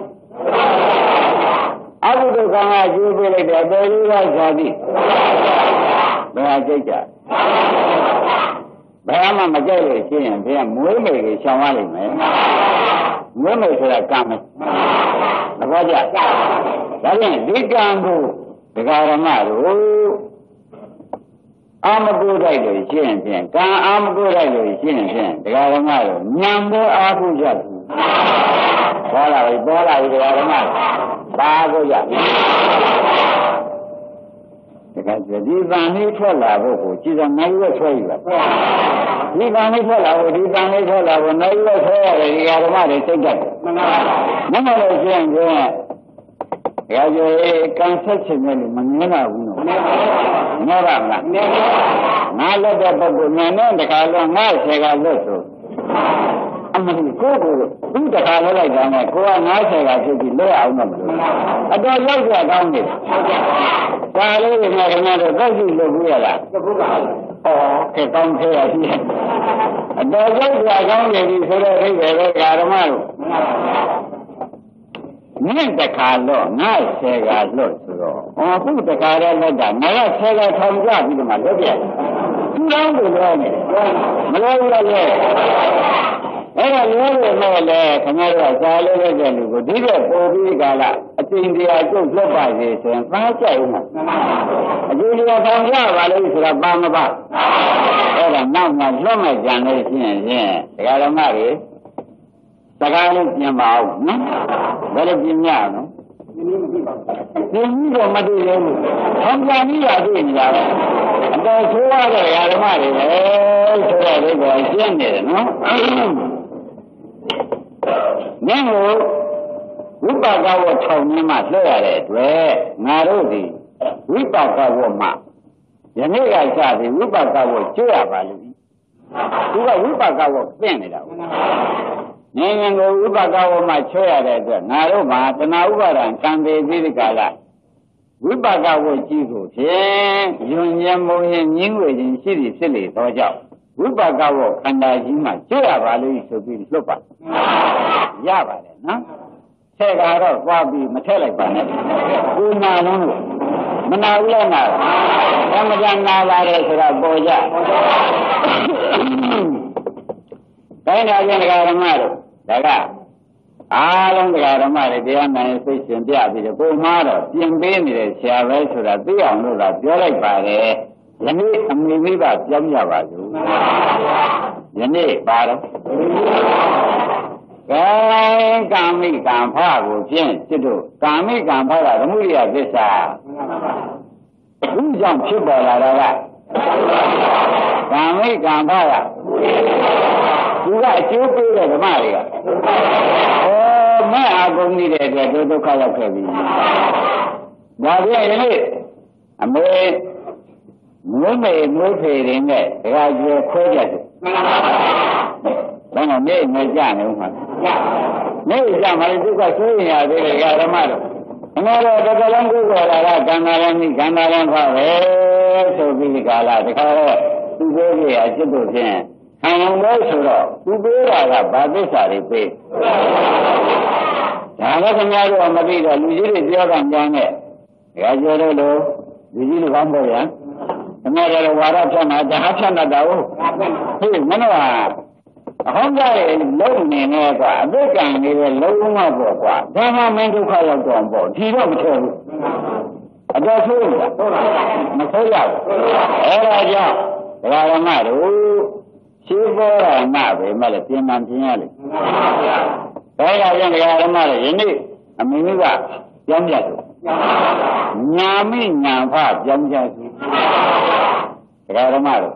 S3: Aku tu kaya juga boleh dia berilah jadi. Berapa je? Berapa macam ni sih? Dia mula siapa ni? Mula sudah kami. Apa je? Jadi di kamu negara malu. Amku dah jadi siapa? Kan amku dah jadi siapa? Negara malu. Nyambu aku jadi. Bola negara malu. Bagu jadi. Jadi bani thola buku, kita naik thoi lah. Di bani thola naik thoi ada di rumah ada cekak. Mana ada siapa? Ya je kanser cemeli mana guna. Nora lah. Nala dah buku mana kalau ngal segala tu. Amin kau tu kalau lagi jangan kau ngal segala tu dia awak nak. Ada lagi ada ni. Kalau ni nak gaji lebih lah. Oh, kita saya ni. Ada lagi ada ni sudah ada cara malu. Ni kalau ngal segala tu. Oh, tu kalau ada ngal segala thamja itu malu dia. Kurang boleh ni. Malu lagi. အဲ့ဒါလို့လည်းခင်ဗျားတို့ကစားလို့တဲ့လူကိုဒီကပို့ပြီးကလာအကျဉ်းတရားကျုပ်လွတ်ပါစေဆိုရင်သားကြိုက်ဦးမှာအကျဉ်းတရားဆောင်ရပါလို့ဆိုတာပါမပါအဲ့ဒါနောက်မှလွတ်မဲ့ကြံလို့ရှိရင်ဒကာဓမ္မတွေစကားလေးပြင်ပါဦးနော်ဘယ်လိုပြင်ရအောင်ဒီကြီးတော့မတွေ့သေးဘူး။ဘာပြန်ပြီးရတွေ့နေကြလဲ။အတော်ဆိုးရတဲ့ဓမ္မတွေပဲဆိုတဲ့ဒီကောရှင်းနေတယ်နော်။မင်းကိုဝိပါကဝထောင်မြင်းမှလွှဲရတဲ့အတွက်ငါတို့ဒီဝိပါကဝမှယနေ့ကစပြီးဝိပါကဝကျွရပါလိမ့်။သူကဝိပါကဝပြင့်နေတာကိုငင်းငင်းကိုဥပကဝမှာချွဲရတဲ့အတွက်ငါတို့မှာတဏှာဥပါဒံကံပေသေးတဲ့ကာလဝိပကဝကြီးကိုဖြင့်ယွန်ညံမုံရင်ညင်းဝေခြင်းရှိသည်ဖြစ်လေသောကြောင့်ဝိပကဝခန္ဓာကြီးမှာကျွရပါလို့ဆိုပြီးလွတ်ပါရပါတယ်နော်ဆက်ကတော့သွားပြီးမထက်လိုက်ပါနဲ့ကိုနာလုံးလို့မနာဘူးလားနာသမကြနာပါတယ်ဆိုတာပေါ်ကြတိုင်းတာချင်းတရားဓမ္မတို့ဒါကအားလုံးတရားဓမ္မတွေတရားနာရင်စိတ်ရှင်ပြပြီးတော့ကိုမှားတော့ပြင်ပေးနေတဲ့ဆရာပဲဆိုတာသိအောင်လို့သာပြောလိုက်ပါတယ်ယနေ့အမိမိဘပြောင်းကြပါစို့ယနေ့ပါတော့ကဲကာမိကံဖကိုဖြင့်စစ်တို့ကာမိကံဖကသမှုရိယသစ္စာအခုကြောင့်ဖြစ်ပေါ်လာတာကကာမိကံဖကသူကအကျိုးပေးတဲ့ဓမ္မတွေကမဲ့အာကုန်နေတဲ့အတွက်ဒုက္ခရောက်ခဲ့ပြီ။ဒါပြန်ယနေ့အမေမွေးမေမွေးဖေတွေနဲ့ဒကာကျွဲခွဲကြတယ်။ဘာလို့နေမကြနေဦးမှာ။နေကြမှာဒုက္ခဆွေးရသေးတယ်ဓမ္မတို့။အမေတို့တစ်ကလုံးကိုယ်တော်လာကံနာလည်းမိကံနာလည်းဖပဲဆိုပြီးကာလတခါတော့သူကိုယ်ကြီးအจิตတို့ဖြင့်ခံအောင်လို့ဆိုတော့သူပေးတာကဘာသစ္စာတွေပေးဒါလည်းခင်ဗျားတို့မသိတော့လူကြီးတွေပြောတာကြားနဲ့ဒါကြောလို့လူကြီးလူကောင်းပေါ့ဗျာခင်ဗျားတို့ဝါရဖြတ်မှာဒါဖြတ်တာဟုတ်ဟေးမနောအဟောင်းကြရဲ့လုံနေနေကွာအသိကံနေတဲ့လုံးဝပေါ့ကွာဒါမှမင်းဒုက္ခရောက်တော့ပေါ့ဒီတော့မထည့်ဘူးအတော်ဆိုးတာမဆိုးရဘူးအဲဒါကြောင့်ဒကာဓမ္မတို့ရှိပေါ်ရနာပဲမလဲပြင်မှန်ပြင်ရလေဒါကြောင့်ဒကာဓမ္မတွေယနေ့အမိမိကပြောင်းပြတယ်ညာမိညာဖပြောင်းပြသူဒကာဓမ္မတို့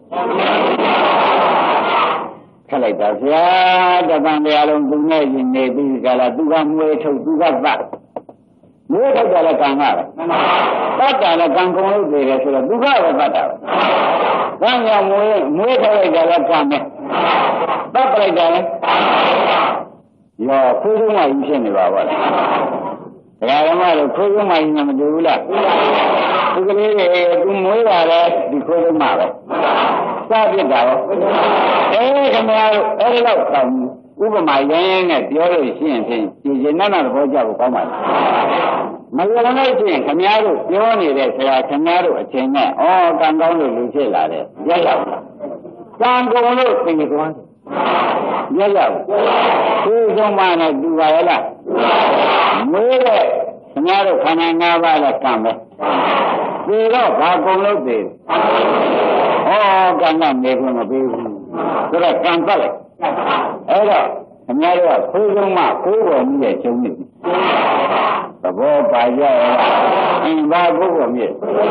S3: ခက်လိုက်တာဗျာတပံတရားလုံးသူနဲ့ရင်နေပြီးကြလားသူကမွေးထုတ်သူကပတ်မွေးထုတ်ကြလဲကံကပဲပတ်တာလဲကံကုန်လို့နေတယ်ဆိုတော့သူကပဲပတ်တာပဲကံကြောင့်မွေးထုတ်လိုက်ကြလဲကံပဲပတ်ပလိုက်ကြလဲရောခွေးဆုံးမကြီးဖြစ်နေပါဘောလားဒကာဓမ္မတို့ခွေးဆုံးမကြီးနဲ့မတူဘူးလားဒီကလေးတွေသူမွေးတာလဲဒီခွေးဆုံးမပဲစပြစ်တာရောခင်ဗျားတို့အဲ့ဒီလောက်တောင်ဥပမာရင်းရင်းနဲ့ပြောလို့ရှိရင်ဖြင့်ဒီကျဉ်းနာသဘောကျဖို့ကောင်းပါလားမယုံလို့ရှိရင်ခင်ဗျားတို့ပြောနေတဲ့ဆရာခင်ဗျားတို့အချိန်နဲ့ဩကံကောင်းလို့လူဖြစ်လာတယ်ရက်ရောက်ကံကုန်လို့သိနေသွားတယ်ရက်ရောက်ဒီဆုံးမနဲ့တူပါရဲ့လားမွေးတဲ့ခင်ဗျားတို့ခန္ဓာ၅ပါးနဲ့ကံပဲဒီတော့ဘာကုန်လို့သိကံကနေခွင့်မပေးဘူးဆိုတော့ကံပတ်လိုက်အဲ့တော့ခင်ဗျားတို့ကခိုးဆုံးမခိုးပေါ်မှုရဲ့ကျုံနေသဘောပါရရဲ့အင်းဘာကိုပေါ်မြစ်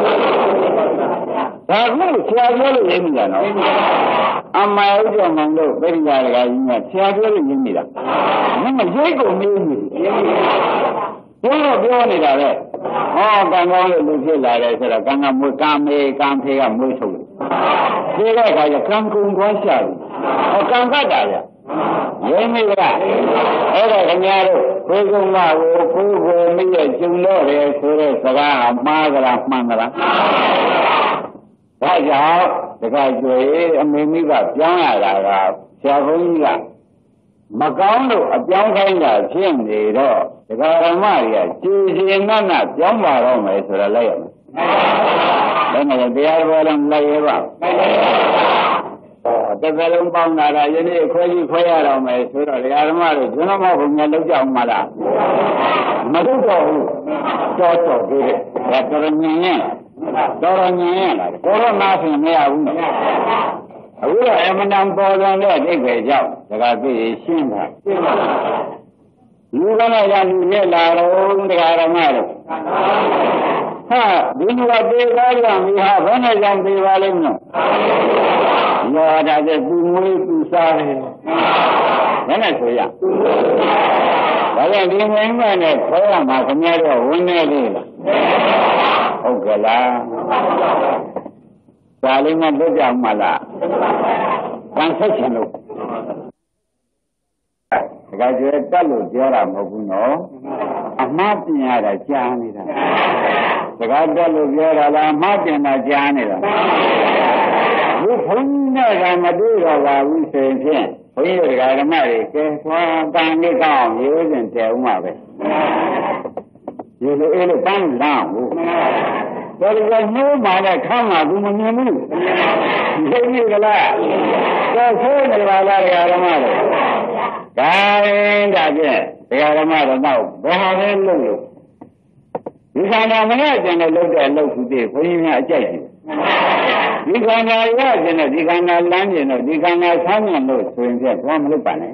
S3: ဒါကဆရာပြောလို့ရင်းနေတာနော်အမေဥဒ္ဓမံတို့ပြိဋ္ဌာရကကြီးကဆရာပြောလို့ရင်းနေတာမင်းမရိတ်ကုန်မျိုးကြီးပြောနေတာပဲကံကောင်းလို့လူဖြစ်လာတယ်ဆိုတော့ကံကမွေးကံမေကံဖေကမွေးထုတ်တယ်ဒီကခါကျကံကုန်သွားရှာတယ်ကံကတ်တာဗျရင်းမိကအဲ့ဒါခင်ဗျားတို့ကိုယ်ကုန်းမကိုကိုယ်ကိုမိရဲ့ကျုံတော့တယ်ဆိုတဲ့စကားမှားကြလားမှန်ကြလားဒါကြောင့်တခါကျွေအမေမိကပြောင်းရတာကဆရာဘုန်းကြီးကမကောင်းလို့အပြောင်းခိုင်းတာဖြစ်နေတော့ဒကာဓမ္မတွေကကြည်စင်နတ်နတ်ပြောင်းပါတော့မယ်ဆိုတော့လိုက်ရမယ်။ဒါနဲ့တရားတော်လည်းလိုက်ရပါ။တတစ်သလုံးပေါင်းလာတာယနေ့ခွဲကြီးခွဲရတော့မယ်ဆိုတော့ဒကာဓမ္မတို့ဇွန်းမဘုံနဲ့လောက်ကြအောင်မလားမလုပ်တော့ဘူးတော်တော်သေးတယ်ဒါတော်ညင်ရင်တော်ညင်ရင်လားတော်တော့နားဆင်မရဘူးအခုတော့အမှန်တန်ပေါ်တယ်တဲ့အိဗေကြောင့်ဒကာသိရှင်းတာလူကလည်းရလူနဲ့လာတော့ဒကာဓမ္မတို့ဟာဒီလိုသေးသားကြပြီဟာဘယ်နဲ့ကြောင့်သေးပါလိမ့်မလို့ရောဒါကျသူမွေးသူစားတယ်ဘယ်နဲ့ဆိုရဒါကြောင့်ဒီမင်းမနဲ့ခေါ်ရမှာခင်ဗျားတို့ဝင်းနေသေးလားဟုတ်ကလားဒါလေးမှလွတ်ကြမှာလားကံဆက်ချင်လို့ဒါကြွယ်တက်လို့ပြောတာမဟုတ်ဘူးနော်အမှားပြင်ရတာကြားနေတာစကားတက်လို့ပြောတာလားအမှားပြင်တာကြားနေတာဘုန်းကြီးနဲ့ကမတွေ့တော့ပါဘူးဆိုရင်ဖြင့်ဘုန်းကြီးတို့ဓမ္မတွေကဲသွားတန်လေးကောင်းရိုးစင်တယ်ဥမှာပဲဒီလိုအေးလို့တန်းလမ်းဘူးတော်တော်နှိုးမှလည်းခမ်းမှာဘူးမမြင်ဘူးသိပြီကလားတော့ဆိုးနေပါလားဓမ္မတွေဒါရင်ဒါဖြင့်ဓမ္မတော့တော့ဘယ်ဟာလဲလို့ဒီခန္ဓာမနဲ့ကျန်တဲ့လုပ်တဲ့အလုပ်ခုတည်းဘုန်းကြီးများအကြိုက်တယ်ဒီခန္ဓာရကျင်တဲ့ဒီခန္ဓာလမ်းကျင်တော့ဒီခန္ဓာဆမ်းမြင်လို့ဆိုရင်ပြတ်သွားမလို့ပါနဲ့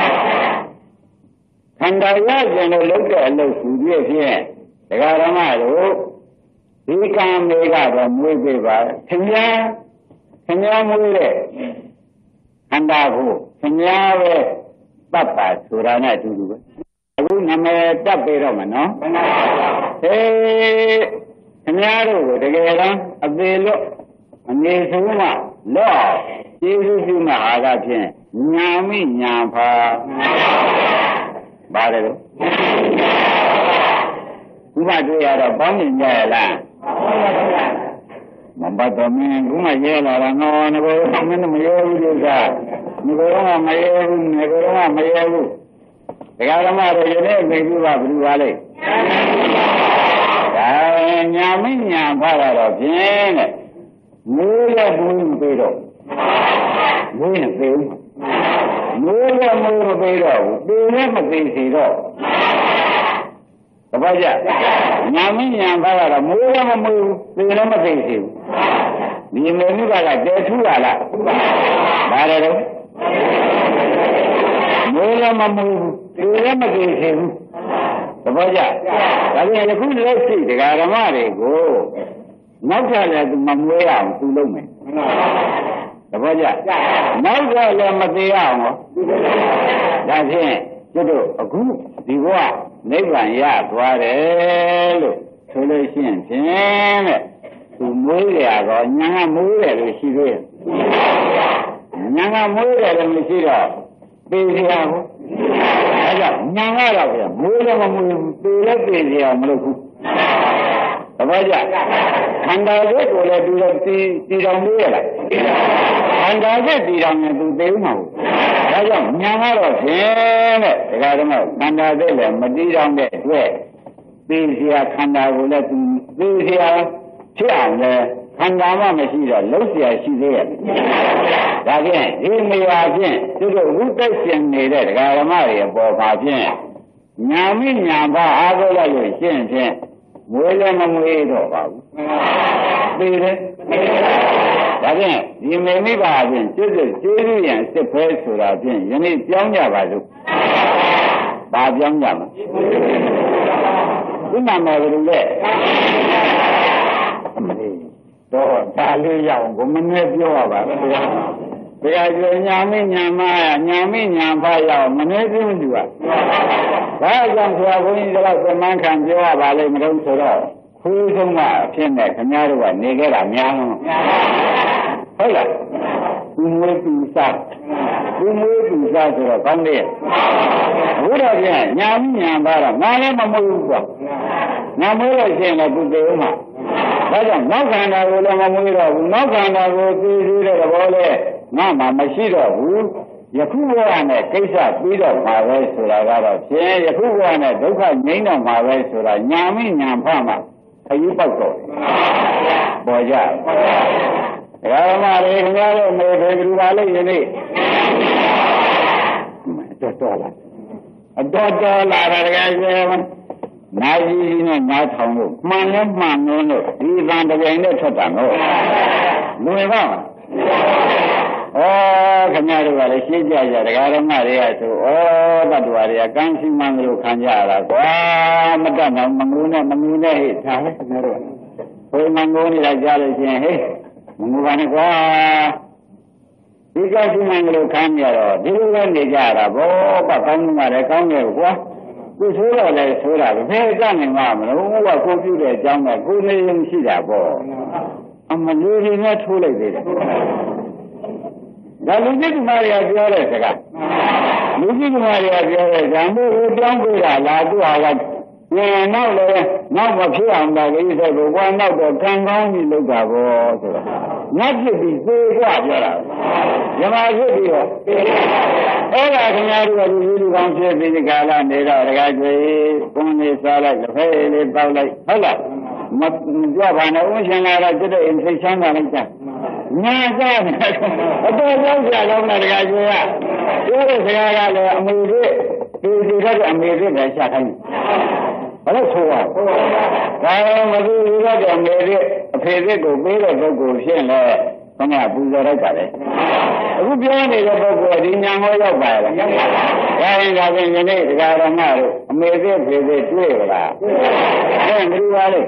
S3: ခန္ဓာရကျင်လို့လုပ်တဲ့အလုပ်ခုတည်းဖြင့်ဓမ္မတို့ဒီကံတွေကတော့မွေးပေးပါခင်ဗျာမွေးတဲ့ခန္ဓာကိုခင်ဗျာပဲပတ်ပါဆိုတာနဲ့အတူတူပဲအခုနာမည်တက်ပေးတော့မယ်နော်ဟေးခင်ဗျားတို့ကိုတကယ်တမ်းအသေးလို့အနေဆုံးမှလော့ကျေးဇူးပြုမှာအားကဖြင့်ညာမိညာဖာပါတယ်လို့ခုမှတွေ့ရတော့ပေါင်းမြင်ကြရလားမပတ်တော်မင်းခုမှရဲလာတာနော်ငါတို့မင်းမရဲဘူးလို့ကငါတို့ကမရဲဘူးငါတို့ကမရဲဘူးဒကာဓမ္မတို့ယနေ့သိပြီပါဘယ်လိုပါလဲဒါညာမညာဖာတော့ဖြင့်တဲ့မိုးလည်းဘူးမပေးတော့မိုးနဲ့ပေးဦးမိုးလည်းမိုးမပေးတော့ဘူးပေးလည်းမပေးစီတော့တပတ်ကြညာမညာဖာတော့မိုးလည်းမမိုးပေးလည်းမပေးစီဘူးဒီမေမှုကတဲထူလာလားဒါလည်းတော့မိုးလည်းမမိုးဘူးပေးလည်းမပေးစီဘူးတပတ်ကြဒါပြန်ယခုလက်ရှိဒကာဓမ္မတွေကိုနောက်ထပ်လည်းသူမမွေးအောင်သူလုပ်မယ်တပည့်ကြနောက်ထပ်လည်းမသေးအောင်ဟောဒါဖြင့်ကျွတ်တို့အခုဒီဘဝနိဗ္ဗာန်ရသွားတယ်လို့ဆိုလို့ရှိရင်ဖြင့်တဲ့သူမွေးရတော့ညာကမွေးတယ်လို့ရှိသေးတယ်ညာကမွေးတယ်လည်းမရှိတော့ပြေးရဘူးအဲကြောင့်ညာကတော့ပြမွေးလည်းမမွေးဘူးပြေးလည်းပြေးရမလို့ဘူးတပည့်ကြခန္ဓာကိုယ်ကိုလည်းသူတို့တည်တော်လေးရလားခန္ဓာကိုယ်တည်တော်ရင်သူသိဦးမှာဘူးဒါကြောင့်ညာကတော့ဖြင့်တဲ့ဒကာဓမ္မခန္ဓာကိုယ်လည်းမတည်တော်တဲ့အတွက်သိเสียခန္ဓာကိုလည်းသူသိเสียဖြစ်အောင်လည်းခန္ဓာမှမရှိတော့လုံးเสียရှိသေးရဲ့ဒါဖြင့်ဒီနေရာဖြင့်သူတို့ဝိတက်ရှင်နေတဲ့ဒကာဓမ္မတွေအပေါ်မှာဖြင့်ညာမိညာပါအားကိုးလိုက်လို့ရှင်းဖြင့်မွေးလည်းမမွေးတော့ပါဘူးသိတယ်ဒါဖြင့်ဒီမေမိပါဖြင့်စိတ်စိတ်ကျေးဇူးရန်စစ်ဖဲဆိုတာဖြင့်ယနေ့ပြောင်းကြပါစို့ဘာပြောင်းကြမလဲဒီမှာမဟုတ်ဘူးလေတော့ဒါလေးရအောင်ဘုမနဲ့ပြောရပါဘူးတရားကျော်ညာမိညာမညာမိညာဖရအောင်မနေသိမတူပါဘာကြောင့်ဆရာဘုန်းကြီးကတော့သမန်ခံပြောရပါလိမ့်မလို့ဆိုတော့ခွေးဆုံးမအဖြစ်နဲ့ခင်ဗျားတို့ကနေခဲ့တာများလို့ဟုတ်လားသူမွေးသူစားဆိုတော့ကောင်းတယ်ဘုရားပြန်ညာမိညာပါတော့ငါလည်းမမွေးဘူးကွာငါမွေးလို့ရှိရင်လည်းသူသေးဦးမှာဒါကြောင့်နောက်ခန္ဓာကိုလည်းမမွေးတော့ဘူးနောက်ခန္ဓာကိုသိသေးတဲ့ဘောလေငါမှမရှိတော့ဘူးယခုဘဝနဲ့ကိစ္စပြီးတော့မှာပဲဆိုတာကတော့ဖြင့်ယခုဘဝနဲ့ဒုက္ခငြိမ်းတော့မှာပဲဆိုတာညာမိညာဖမှခရီးပေါက်တော့ပေါ်ကြ Kalau mari kenal mereka berubah ini. Dolar. Dolar harga Naji ini nak tahu. Mana di bandar ini sedang. Lupa. Oh, kenal orang siapa kalau mari itu. Oh, batu hari akan si mangru kanjara. Wah, macam manguna hitam. Kau manguni raja lagi. Mengubahnya kuah, jika si manglu kanjaro, diluan dijara, bapak kamu mereka kamu kuah, kusulah le surah, mereka ni mana, umur kopi le jangan, kuni yang siapa, amal ini nak thulai dia. Kalau ni kemari aja le sekarang, ni kemari aja le, jambu udang berada, lalu awak. Nak macam anda ini saya bukan nak berkangkang ni lega bos. Nak jadi sesuatu aja. Jangan jadi. Orang kenyaru dulu kaum sebiji kalah nera regaju kuni salah lepas lepas lagi. Hala. Macam mana orang ada jadi infeksi mana macam. Nyata. Apa yang saya nak regaju ya. Orang sekarang le Amerika, Amerika dah siapa ni? Kalau semua, kalau masih juga di Amerika, Amerika bela siapa le, mana punya raja le. Aku biar ni lepas di nyamuk jauh bayar. Kalau ni kalau mana Amerika tu lah. Yang kedua le,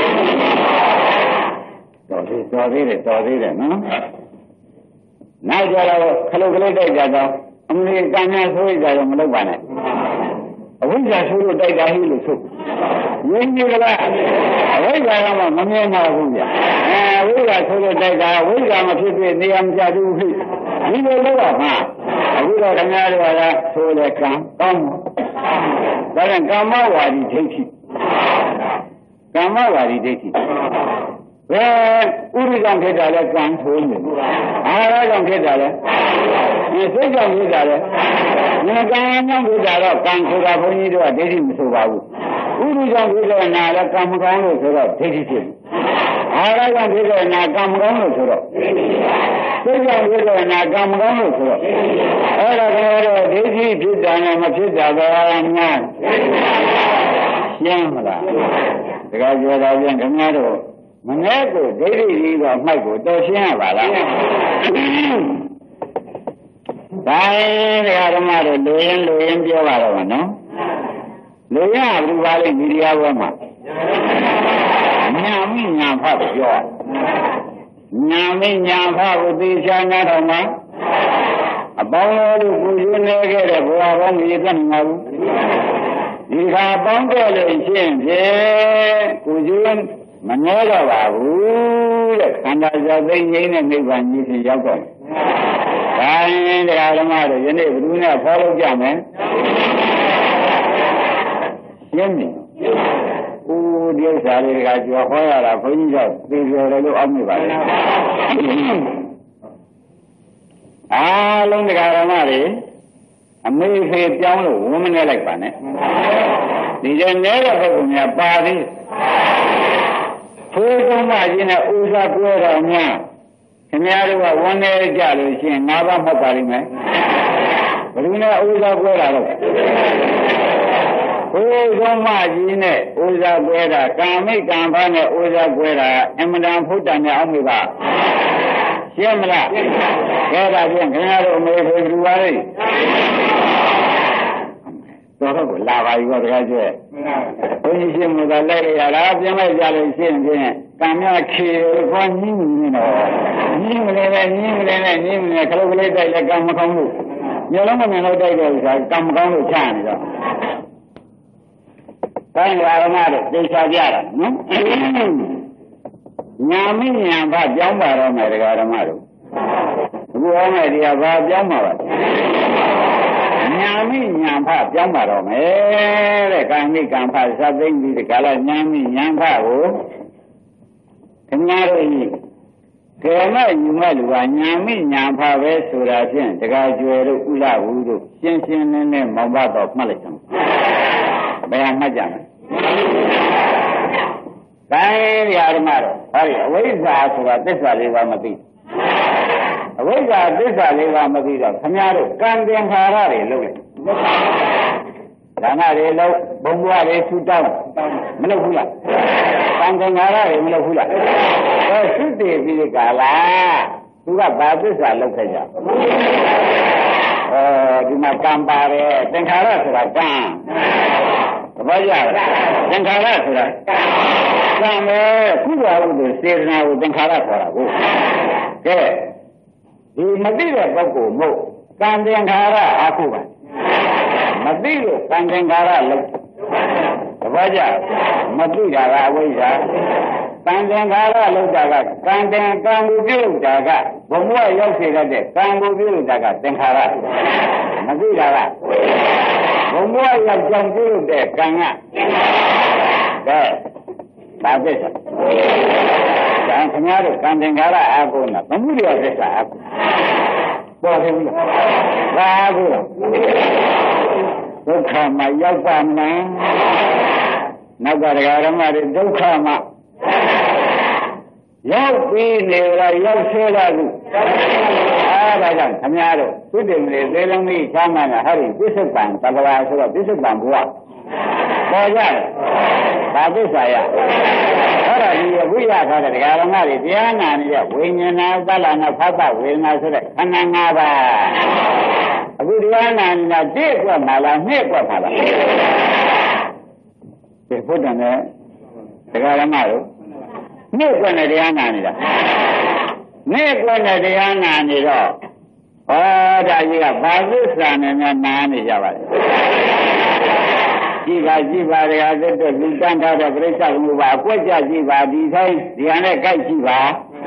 S3: sorry le, no? Nak kalau dah jaga, Amerika ni suai jaga mana mana. Awak dah suruh dah hilu tu. Yang ni lah, awak dah mana mana pun ya. Awak dah suruh dah, awak dah macam tu ni am jadi uhi. Ini lepas mah. Awak dah kenal ada suruh kam. Dalam kamawari deki. Kamawari deki. Urusan kita ada kam suruh. Orang kita ada. Ini sejarah kita ada. Jangan berjalan kan sudah punya itu ada di musuh. Urusan kita nak kamu kamu sudah jadi sih. Orang kita nak kamu kamu sudah. Sejarah kita nak kamu kamu sudah. Orang jadi kita nak macam jaga yang mana? Sekarang kita yang kenal tu, mana tu jadi dia macam tu siapa lah? Baik, kalau mana loyan dia baru mana? Loyan apa balik diri apa mah? Nyampa dia. Nyampa budi sana ramah. Abang lu kujun lagi deh, abang ni kan malu. Jika abang kalau isin je, kujun mana baru? Anda jadi ini ni banyak siapa? Kain kalau mana, jadi dunia follow jaman. Ini, dia cari kerja apa ya? Punya kerja lalu ambil balik. Lalu kalau mana, ambil kerja lalu, umum ni lagi mana? Dia ni apa punya padi? Full macam ni usah kurangnya. Kenyaru awalnya jalan sih, ngapa mau paling ni? Bagaimana usah kurang? Full macam ni usah kurang. Kami kampanye usah kurang. Emadam fudan ni ambil bah. Siapa lah? Kira dia kenyaru mereka berdua ni. Tahu lawai gua kerja. Polisi muda lagi ada apa yang macam jalan sih ni. Kami akhir kau ni no. Ni mana kalau boleh dah kamu. Jalan mana dah kamu cakap ni dah. Kan orang ada desa dia, no? Nyami nyampa jauh baru mereka orang ada. Bukan dia baru jauh baru. Nyami nyampa jauh baru mereka ni kampas sabing di kalau nyami nyampa kenyaru ini. Kerana nyampa luar nyami nyampa besurasian jaga jual ulah ulu. Siang ni membuat apa macam. Bayang macam. Kain yar maro. Hari, wahai sahaja surat sesuatu mati. အဝိဇ္ဇာသစ္စာလေးပါမသိတော့ခင်ဗျားတို့ကံသင်္ခါရတွေလုပ်လိုက်ဒါနတွေလုပ်ဘုံဘွားတွေဆူတောင်းမလုပ်ဘူးလားကံသင်္ခါရတွေမလုပ်ဘူးလားအဲသုတေပြီးဒီကလာသူကဘာသစ္စာလုပ်ခဲ့ကြဒီမှာကံပါတယ်သင်္ခါရဆိုတာကံဘာကြလဲသင်္ခါရဆိုတာကံပဲကုသိုလ်အကုသိုလ်စေတနာကိုသင်္ခါရခေါ်တာကိုကဲဒီမသိတဲ့ပုဂ္ဂိုလ်မို့ကံသင်္ခါရအခုပါမသိလို့ကံသင်္ခါရလို့ဘာကြမသိတာကအဝိဇ္ဇာကံသင်္ခါရလောက်တာကကံကိုပြုလုပ်တာကဘုံဘဝရောက်စေတဲ့ကံကိုပြုလုပ်တာကသင်္ခါရမသိတာကဘုံဘဝရောက်ကြောင်းပြုလုပ်တဲ့ကံကဒါသစ္စာဒါခင်ဗျားတို့ကံသင်္ခါရအာဟုနာဘမှုရိယသစ္စာအာဟုပေါ်တယ်ဘူးလားဒါအာဟုဒုက္ခမှာရောက်ပါမလားနောက်ကတရားဓမ္မတွေဒုက္ခမှာရောက်ပြီးနေလားရောက်သေးလားခုဒါကြောင့်ခင်ဗျားတို့သုတေမလေးသေလုံးကြီးချမ်းသာတာဟာဒီပစ္စုပန်သဗ္ဗရာဆိုတော့ပစ္စုပန်ဘဝပေါ်ကြတယ်ဒါသစ္စာရအဲ့ဒါဒီဝိရထားတဲ့တရားဓမ္မတွေတရားနာနေတဲ့ဝိညာဏသလနာဖတ်ဝေဒနာဆိုတဲ့ခန္ဓာ၅ပါးအခုတရားနာနေတာတစ်ကွက်မှလားနှစ်ကွက်မှလားဒီဘုဒ္ဓနဲ့တရားဓမ္မတို့နှစ်ကွက်နဲ့တရားနာနေတာနှစ်ကွက်နဲ့တရားနာနေတော့ဟောဒါကြီးကဘာသစ္စာနဲ့နာနေကြပါလဲကြည့်ပါတရားသစ္စာလူတန်းထားတဲ့ပြိဿကမှုပါအကွက်ကြကြည့်ပါဒီတိုင်းဒီဟာနဲ့ကြိုက်ကြည့်ပါ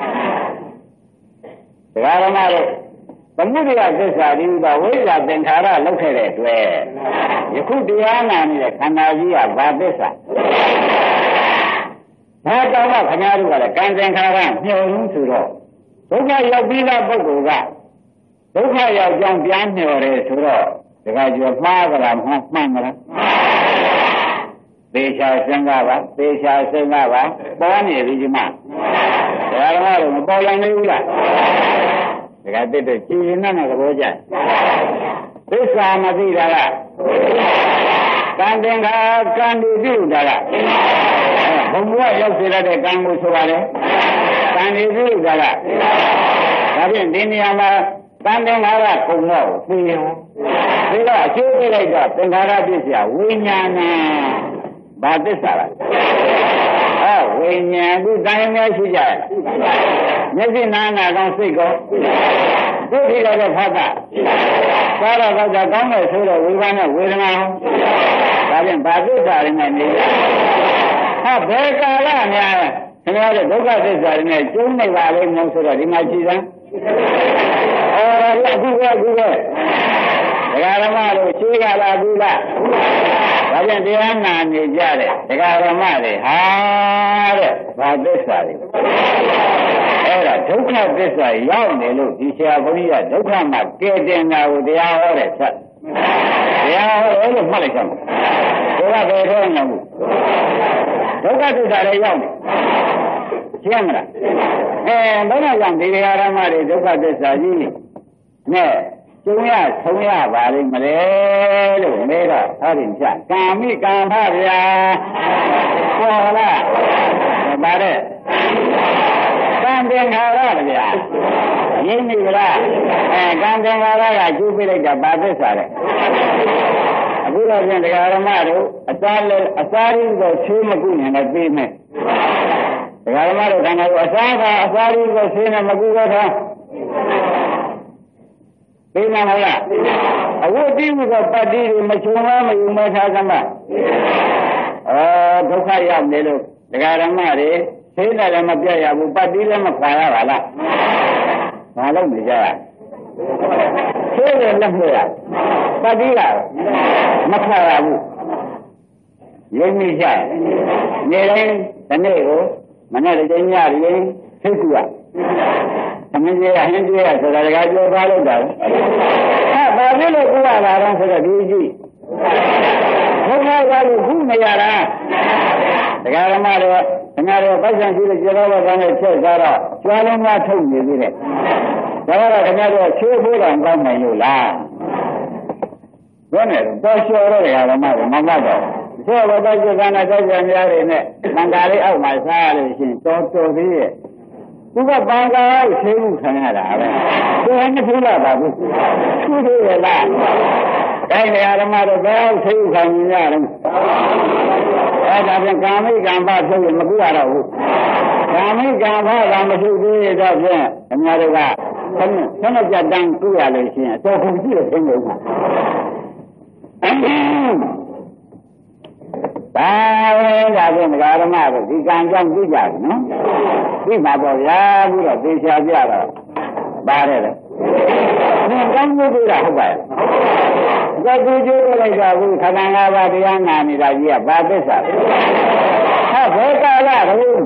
S3: တရားဓမ္မတို့သမုဒိယသစ္စာဒီဥပဝိဇ္ဇာသင်္ခါရလောက်ခဲ့တဲ့အတွက်ယခုတရားနာနေတဲ့ခန္ဓာကြီးကဘာသစ္စာဘာကြောင့်ခင်ဗျားတို့ကလည်းကံသင်္ခါရမျှော်လို့ဆိုတော့ဒုက္ခရောက်ပြီးသားပုဂ္ဂိုလ်ကဒုက္ခရောက်ကြောင်းပြန်မျှော်တယ်ဆိုတော့တခါကျော်မှားကြလားမှန်မလားသေချာစဉ်းစားပါပေါ်နေပြီဒီမှာဒါကလည်းမပေါ်နိုင်ဘူးလားဒါကတိတ်ကြည်ရင်နဲ့သဘောကျသစ္စာမသိတာကကံသင်္ခါကံဒီပြုတာကဘုံဘဝရောက်စေတဲ့ကံကိုဆိုပါလေကံဒီပြုတာကဒါဖြင့်ဒီနေရာမှာကံသင်္ခါရကုံတော့သိရောဒီကအကျိုးပေးလိုက်တော့သင်္ခါရပစ္စယဝိညာဏဘာသစ္စာလဲဝိညာဉ်ခုတိုင်းများရှိကြတယ်မျက်စိနာနာကောင်းစိတ်ကောသိပြီလည်းဖတ်တာစားတော့ကောင်းတယ်ဆိုတော့ဝိပဿနာဝေဒနာဒါဖြင့်ဘာသစ္စာတွေနဲ့နေဟာဘယ်ကာလများခင်ဗျားတို့ဒုက္ခသစ္စာတွေနဲ့ကျုံးနေပါလိမ့်မယ်ဆိုတော့ဒီမှာကြည်စမ်းအခုပဲဒကာဓမ္မတို့ရှိကလာဘူးလားဒါကြောင့်တရားနာနေကြတဲ့ဒကာဓမ္မတွေဟာတဲ့ဘာသစ္စာတွေအဲ့ဒါဒုက္ခသစ္စာရောက်နေလို့ဒီဆရာဘုန်းကြီးကဒုက္ခမှာကဲတင်တာကိုတရားဟောတယ်ဆက်တရားဟောတယ်လို့မှတ်လိုက်ကြမှာဘယ်တော့မှမဟုတ်ဒုက္ခသစ္စာတွေရောက်နေရှင်းမလားဘယ်တော့ကြောင့်ဒီဒကာဓမ္မတွေဒုက္ခသစ္စာကြီးနဲ့ကျုံရဆုံးရပါလိမ့်မလဲလို့မဲတော့ဟောရင်ချကာမိကံဖဗျာပေါ်လားဗါတဲ့ကံသင်္ခါရဗျာရင်းနေကြလားကံသင်္ခါရကကျူးပြလိုက်တာဘာသစ္စာလဲအခုတော့ပြန်တရားဓမ္မတို့အစားရင်းကိုချွေးမကုနေနဲ့ပြေးမယ်တရားဓမ္မတို့ခန္ဓာကိုအစားရင်းကိုချွေးနေမကုတော့ထားသိမှာမလားအဝတ်တိဟုသောပတ္တိတွေမချုံမယူမထားသမှာဒုက္ခရောက်နေလို့ဒကာဓမ္မတွေသိတယ်လည်းမပြတ်ရဘူးပတ္တိလည်းမခွာရပါလားဘာလို့နေကြရသိတယ်လည်းမရပတ္တိကမခွာရဘူးရင်းမိကြနေတိုင်းဒီနေ့ကိုမနေ့တည်းညရင်သိကူရသမင်းကြီးအဟင်းကြီးရဆိုတာတကယ်ပြောသွားလို့တာဘာဖြစ်လို့ဥပါလာတော့ဆိုတော့ဒီကြည့်ဘုရားကလည်းခုမရတာဒကာဓမ္မတွေခင်ဗျားတို့ပိုက်ဆံရှိလို့ကျေတော်ဘာနဲ့ချက်စားတော့ကျွားလုံးများထုတ်နေသေးတယ်ဒါကတော့ခင်ဗျားတို့ချိုးဖို့တော့ကောင်းနိုင်လို့လားဘယ်နဲ့တော့လျှော်တော့ဓမ္မတွေမမတော့လျှော်တော့ကျက္ခဏတောကြံများတွေနဲ့သံဃာလေးအောက်မှာစားရလို့ရှိရင်တော်သေးရဲ့သူကပန်ကားကိုဆေးမှုခံရတာပဲသူကမထူးလာပါဘူးထူးသေးရဲ့လားတိုင်းဓမ္မတို့ဘယ်အောင်ဆေးမှုခံနေကြတယ်အဲ့ဒါပြန်ကာမိကံဖဆိုရင်မကူရတော့ဘူးကာမိကံဖကမထုတ်သေးတော့ဖြင့်အများတို့ကဆင်းကြတန်းကူရလို့ရှိရင်အတော်ကုန်ကြည့်ရခြင်းလို့ဒါဝဲဒါဖြင့်ဓမ္မတို့ဒီကံကြောင့်သိကြတယ်နော်သိမှာပေါ့ဗျာပြီးတော့သိချာကြတော့ပါတယ်လေဒီကံကိုသိတာဟုတ်ပါရဲ့ဒါကိုကြိုးလိုက်တာဘူးခန္ဓာ၅ပါးတရားနာနေတာကြီးကဘာသစ္စာလဲဘယ်ကာလတော့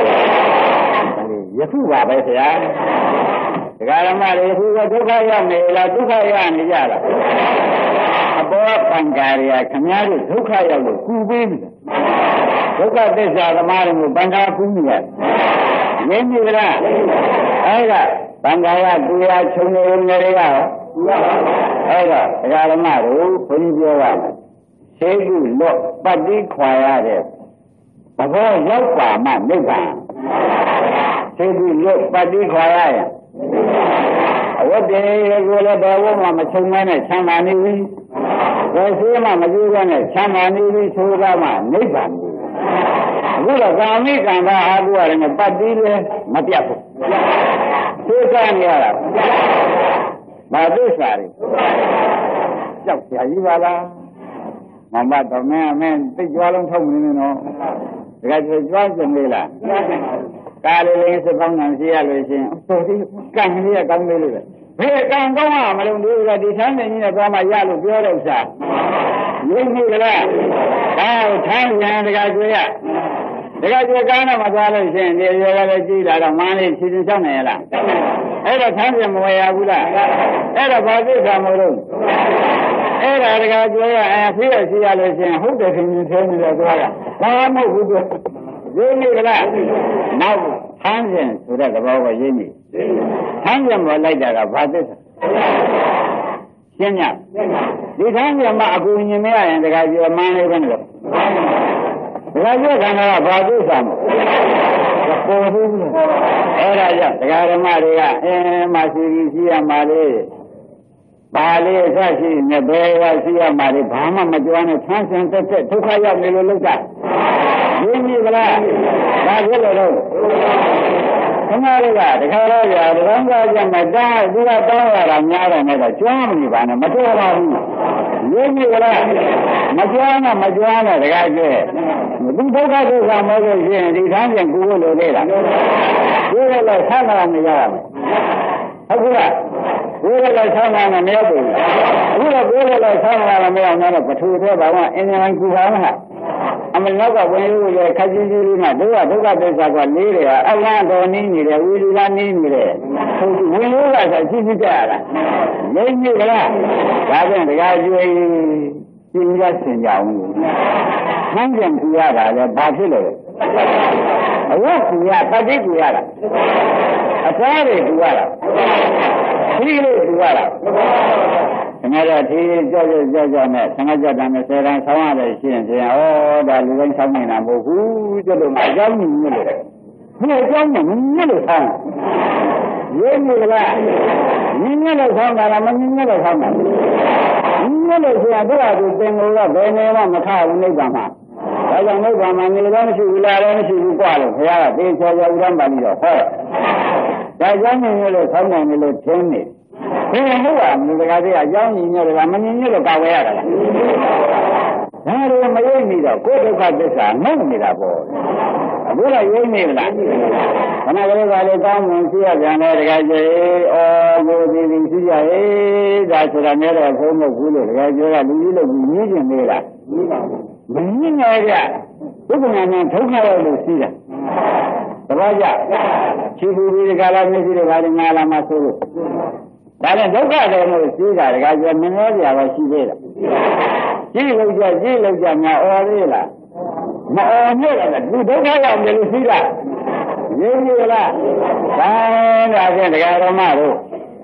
S3: ယခုပါပဲဆရာဒကာရမတွေယခုကဒုက္ခရောက်နေလားဒုက္ခရနေကြလားအဘောပံကာရီခမည်းတော်ဒုက္ခရောက်လို့ကူပေးပြီဒုက္ခသစ္စာသမားတွေကိုပံကာကူးနေရတယ်ရင်းပြီလားအဲ့ဒါပံကာရကူရခြုံနေနေတွေကရောအဲ့တော့ဒကာရမတို့ဘုန်းကြီးပြောပါမယ်သေကုလော့ပတ္တိခွာရတဲ့သဘောရောက်ပါမှနိဗ္ဗာန်သေကုလော့ပတ္တိခွာရရင်အဝတ္တေကိုလည်းဘယ်ဘုမှမချုံမဲနဲ့ချမ်းသာနေပြီဘယ်ရှိမှမကြည့်ရနဲ့ချမ်းသာနေပြီဆိုတာမှနိဗ္ဗာန်အခုတော့ကာမိကံသာအားကိုရတယ်နဲ့ပတ်ပြီးလဲမပြတ်ဘူးသိကြနေရတာဘာသစ္စာတွေကြောက်ကြရည်ပါလားမမတော်မင်းသိကြွားလုံးထုတ်မနေနဲ့နော်တကယ်ကြွားကြနေလားကားလေးစပေါင်းငံရှိရလို့ရှင်တော်ဒီကံလေးကကောင်းလေးလို့ဘယ်ကံကောင်းမှမလို့ဒီကဒီဆန်းနေကြီးနဲ့သွားမှရလို့ပြောတော့စားရင်းပြီလားဒါထမ်းရံတကယ်ကြွရတကယ်ကြွကားနဲ့မသွားလို့ရှင်ဒီရေကလည်းကြည့်လာတော့မန်းလေးဖြည်းဖြည်းချောင်းနေရလားအဲ့တော့ထမ်းပြန်မဝယ်ရဘူးလားအဲ့တော့ဘာသိတာမလို့အဲ့ဒါတကယ်ကြွရဖေးရရှိရလို့ရှင်ဟုတ်တယ်ခင်ဗျာသေးနေတော့သွားတာဘာမှမဟုတ်ဘူးရင်းပြီလားနောက်ထမ်းပြန်ဆိုတဲ့သဘောကရင်းပြီထမ်းပြန်မလိုက်တာကဘာသစ္စာရှင်းညဒီထမ်းပြန်မှာအကူညင်မရရင်တကယ်ကြွမန်းလေးပဲလို့တကယ်ကြွခန္ဓာကဘာသစ္စာမပေါ်ဘူးအဲ့ဒါကြောင့်တရားဓမ္မတွေကမရှိရမှာလေပါလေအစရှိနေဘယ်ကရှိရမှာလေဘာမှမကြွားနဲ့ဆန်းဆန်းတက်တက်ဒုက္ခရောက်နေလို့လောက်တာရင်းပြီလားဒါဖြစ်လို့တော့ခဏလေးကတခါတော့ရာတန်းသားကြမှာတားသူကတောင်းရတာများတယ်နဲ့တော့ကြွားမနေပါနဲ့မတော်ပါဘူးရင်းပြီလားမကြွားနဲ့တခါကျဲဒီဒုက္ခဒုက္ခမဟုတ်လို့ရှိရင်ဒီထမ်းပြန်ကူလို့လို့နေတာဒီလိုလဲဆန်းလာနေရမယ်ဟုတ်ကဲ့ကိုယ်လည်းဆောင်းလာမရောက်ဘူးအခုတော့ကိုယ်လည်းဆောင်းလာမရောက်တော့ပထူသေးပါကအင်းဉာဏ်ကူပါမှာအမနောက်ကဝင်လို့ရခက်ကြီးကြီးလေးမှဒုက္ခသစ္စာကလေးတွေကအလန်းတော်နေနေတယ်ဝီလူလာနေနေတယ်ဟုတ်ဝင်လို့ကဆိုရှိရှိကြရတာနေနေကြလားဒါပြန်တရားကျွေးပြင်းရဆင်ကြအောင်ဆန်းပြန်ကူရတာလည်းဘာဖြစ်လို့လဲအဝတ်ကူရပဋိကူရတာအသားတွေကူရတာဒီလိုကူရတာခင်ဗျားတို့ဒီကြောက်နဲ့ဆံကြတာနဲ့ဆယ်တန်းဆောင်းရတယ်ရှိရင်ပြန်ဒါလူတိုင်းဆောင်းနေတာမဟုတ်ဘူးကျလို့မအကြောင်းကြီးလို့လေဒီအကြောင်းကမင်းလို့ဆောင်းရင်းနေလားမင်းလို့ဆောင်းတာလားမင်းလို့ဆောင်းတာမင်းလို့ဆိုရင်တို့ကသင်္ကိုယ်ကဘယ်နေမှမထဘူးနိဗ္ဗာန်မှာဒါကြောင့်နိဗ္ဗာန်မှာနေလည်းမရှိဘူးလားလည်းမရှိဘူးกว่าလို့ဘုရားကသေချာဥဒ္ဒမ်းပါပြီးတော့ဟောဒါကြောင့်မင်းလို့ဆောင်းတယ်လို့ထင်းနေဘယ်ဟုတ်ပါမလဲတကယ်ကြီးအကြောင်းညီညွတ်တယ်မညီညွတ်တော့ကာဝယ်ရတာလားဒါတွေမရိပ်နေတော့ကိုယ်ဒုက္ခသစ္စာငုံနေတာပေါ့အခုတော့ရိပ်နေလားခဏကလေးကလည်းကောင်းမှန်ရှိရပြန်တယ်တကယ်ကြီးကိုဒီရှိရဒါဆိုတာနဲ့တော့ဘုံမဟုတ်ဘူးလို့တကယ်ကြီးကလူကြီးလို့ညည်းကျင်နေလားမညည်းနေကြဘုရားနဲ့ဒုက္ခရောက်လို့ရှိတာတပည့်ကြခြေပူဒီကလာမရှိတဲ့ဘာတွေငါလာမှဆိုလို့ဒါနဲ့ဒုက္ခတယ်လို့ရှိတာတကယ်ကြီးမနှဲကြပါရှိသေးတာကြည့်လို့ကြများအော်သေးလားမအော်နဲ့လည်းဒီဒုက္ခရောက်တယ်လို့ရှိတာရင်းကြီးလားဒါဖြင့်တရားဓမ္မတို့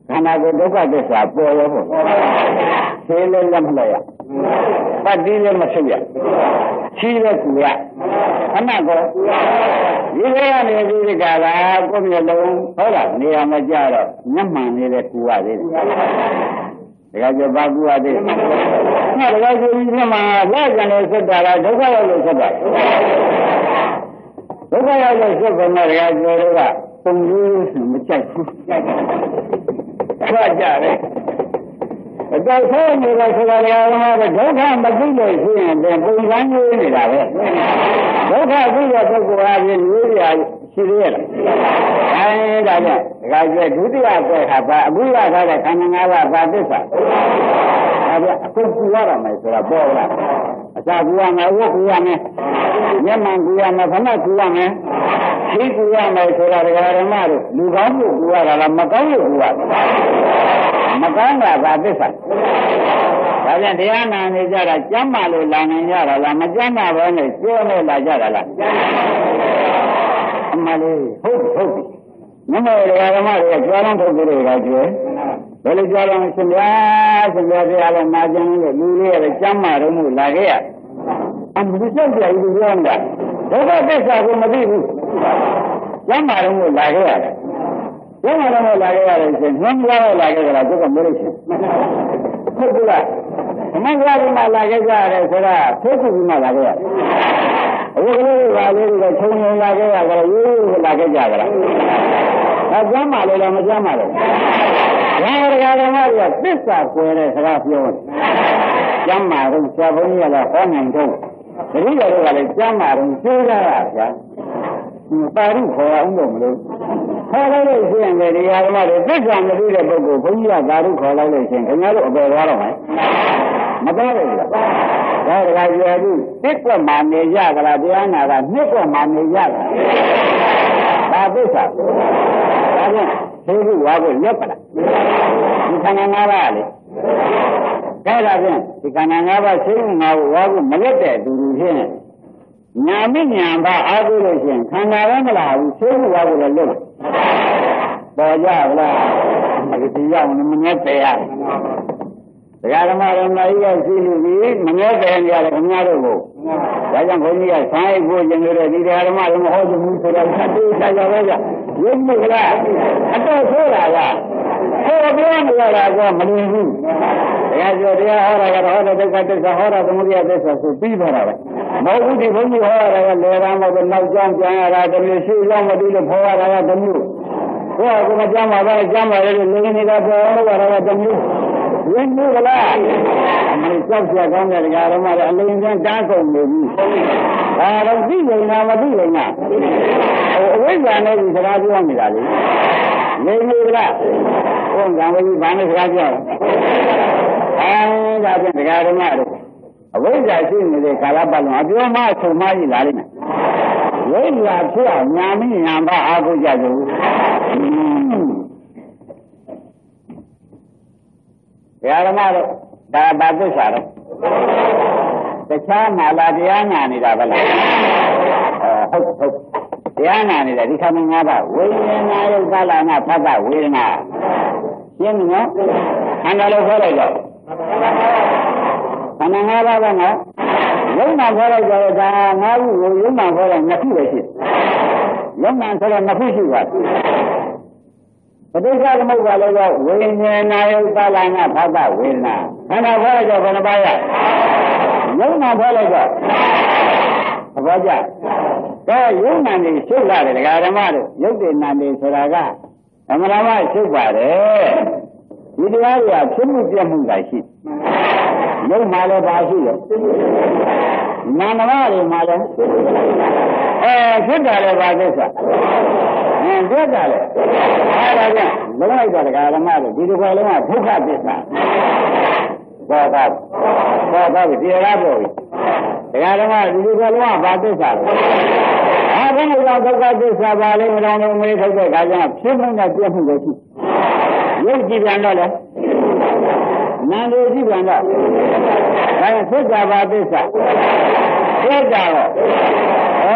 S3: khả năng của dốc cái sao bồi rồi thế lên làm lại bắt đi lên mà xây chi lên cũ khả năng của như thế này thì cái là có nhiều đâu thôi là nhiều mà giờ rồi nhắm màn này là cũ đấy cái cho ba cũ đấy mà cái gì mà lại cái này sẽ ra dốc cái là sẽ ra dốc cái là sẽ có mà cái gì đó không như một chạy qua giờ đấy cái số như là số là mà dốc cái mà cứ vậy thì để cũng gắng như này là vậy dốc cái cứ là cái của ai như vậy chỉ thế là ai đã cái gì thứ thứ cái hả bà bây giờ cái khả năng là bà biết sao không cua là mày sẽ là bỏ ra sao cua mày uống cua mày nhắm mang cua mày phải nói cua mày khi cua mày sẽ là cái mà rồi lưu gắng cua là mà có cua mà có là bà biết sao cái này thì anh này giờ là chấm mà luôn là này giờ là mà chấm mà vậy này chưa này là giờ là mà đi hút nhưng mà cái mà rồi cho nó thôi rồi cái gì vậy là cho nó xem thì là mà chẳng được lưu là chấm mà rồi mua là cái anh biết sao vậy đi ăn đó đâu có biết sao cũng mà đi chấm mà rồi mua là cái chấm mà rồi mua là cái rồi không là cái là tôi còn mới được không được mà là cái ra rồi là thế cũng mà là cái là cái chung là cái là cái ra rồi chấm mà rồi là mà chấm mà rồi cái mà biết sao quên rồi sao phiêu chấm mà rồi sao vẫn như là có ngành thôi cái giờ là chấm mà rồi chưa ra à ta đi khỏi ông đồng luôn thôi đấy chuyện này thì ai mà để tất cả những cái điều của cũng là ta đi khỏi lạiเลยchuyện cái nhớ được về đó rồi mà đó là cái gì đi tiếp qua mà nghề ra là đi ăn là tiếp qua mà nghề ra ta biết sao ta biết thế thì quá rồi nhất là đi khả năng nào đấy cái là gì thì khả năng nào thế nào quá rồi mà nhất để đủ thế này nhà mình nhà bà ai cũng được chuyện khả năng đó là thế thì quá rồi luôn bỏ ra là cái gì đó mình nhớ về à cái mà nói cái gì mình nhớ về nhà là không nhớ được cái chẳng có gì sai vô những người đi ra mà nó hỏi chúng tôi là sao tôi sai ra vậy nhưng mà là anh tôi số là thôi biết là cái mình đi cái gì đi hỏi là cái hỏi là tôi đi để sao tôi đi vào rồi mỗi cái gì cũng hỏi là để ra mà bên nào chẳng ra để mình suy lo mà đi được hỏi là cái gì có cái mà mà lên cái đó là cái gì những cái là mình sắp xếp con này cái mà lên trên trái cùng mình đầu tiên là mà đi là với nhà này thì ra đi ăn gì đấy những cái là con nhà mình bán cái gì đó ra trên cái mà với nhà xin thì cả là bao nhiêu mà số mà gì đấy với nhà phía nhà mình nhà bà áo của gia đình cái mà đã bắt được sao cái cha mà là đi ăn này là vậyဟုတ်တရားနာနေတယ်ဒီခန္ဓာ၅ပါးဝိညာဏယုတ်ကလနာဖတ်တာဝေဒနာရှင်းပြီနော်ခန္ဓာလို့ခေါ်လိုက်တော့ခန္ဓာ၅ပါးကနော်ယုံနာခေါ်လိုက်တော့ဒါ၅ခုကိုယုံနာခေါ်လိုက်2ခုပဲရှိယုံနာဆိုတော့2ခုရှိပါတယ်ပဋိစ္စသမုပ္ပါလည်းတော့ဝိညာဏယုတ်ကလနာဖတ်တာဝေဒနာခန္ဓာခေါ်လိုက်တော့ဘယ်နှပါးရယုံနာခေါ်လိုက်တော့ဘာကြဒါယုံနာနေရှုပ်လာတယ်ဒကာဓမ္မတို့ယုတ်တဲ့နာနေဆိုတာကအမှန်တရားရှုပ်ပါတယ်ဒီတရားတွေကဖြစ်မှုပြမှုတာရှိယုံမှာလည်းပါရှိတယ်နာမတွေမှာလည်းဖြစ်တာလည်းပါသစ္စာဖြစ်တာလည်းအဲဒါကြောင့်လုံးလိုက်တော့ဒကာဓမ္မတို့ဒီတစ်ခါလုံးကဒုက္ခသစ္စာပေါ်တာဒီတရားပေါ်ပြီတရားဓမ္မဒီလိုကလုံးဝဘာသစ္စာလဲဘယ်လိုလဲဒုက္ခသစ္စာပါလဲမတော်လို့မေးထုတ်တဲ့အခါကျတော့ဖြစ်မှုနဲ့ပြည့်မှုပဲရှိရုပ်ကြည့်ပြန်တော့လေနာမ်ကိုကြည့်ပြန်တော့ဒါသစ္စာပါသစ္စာသစ္စာတော့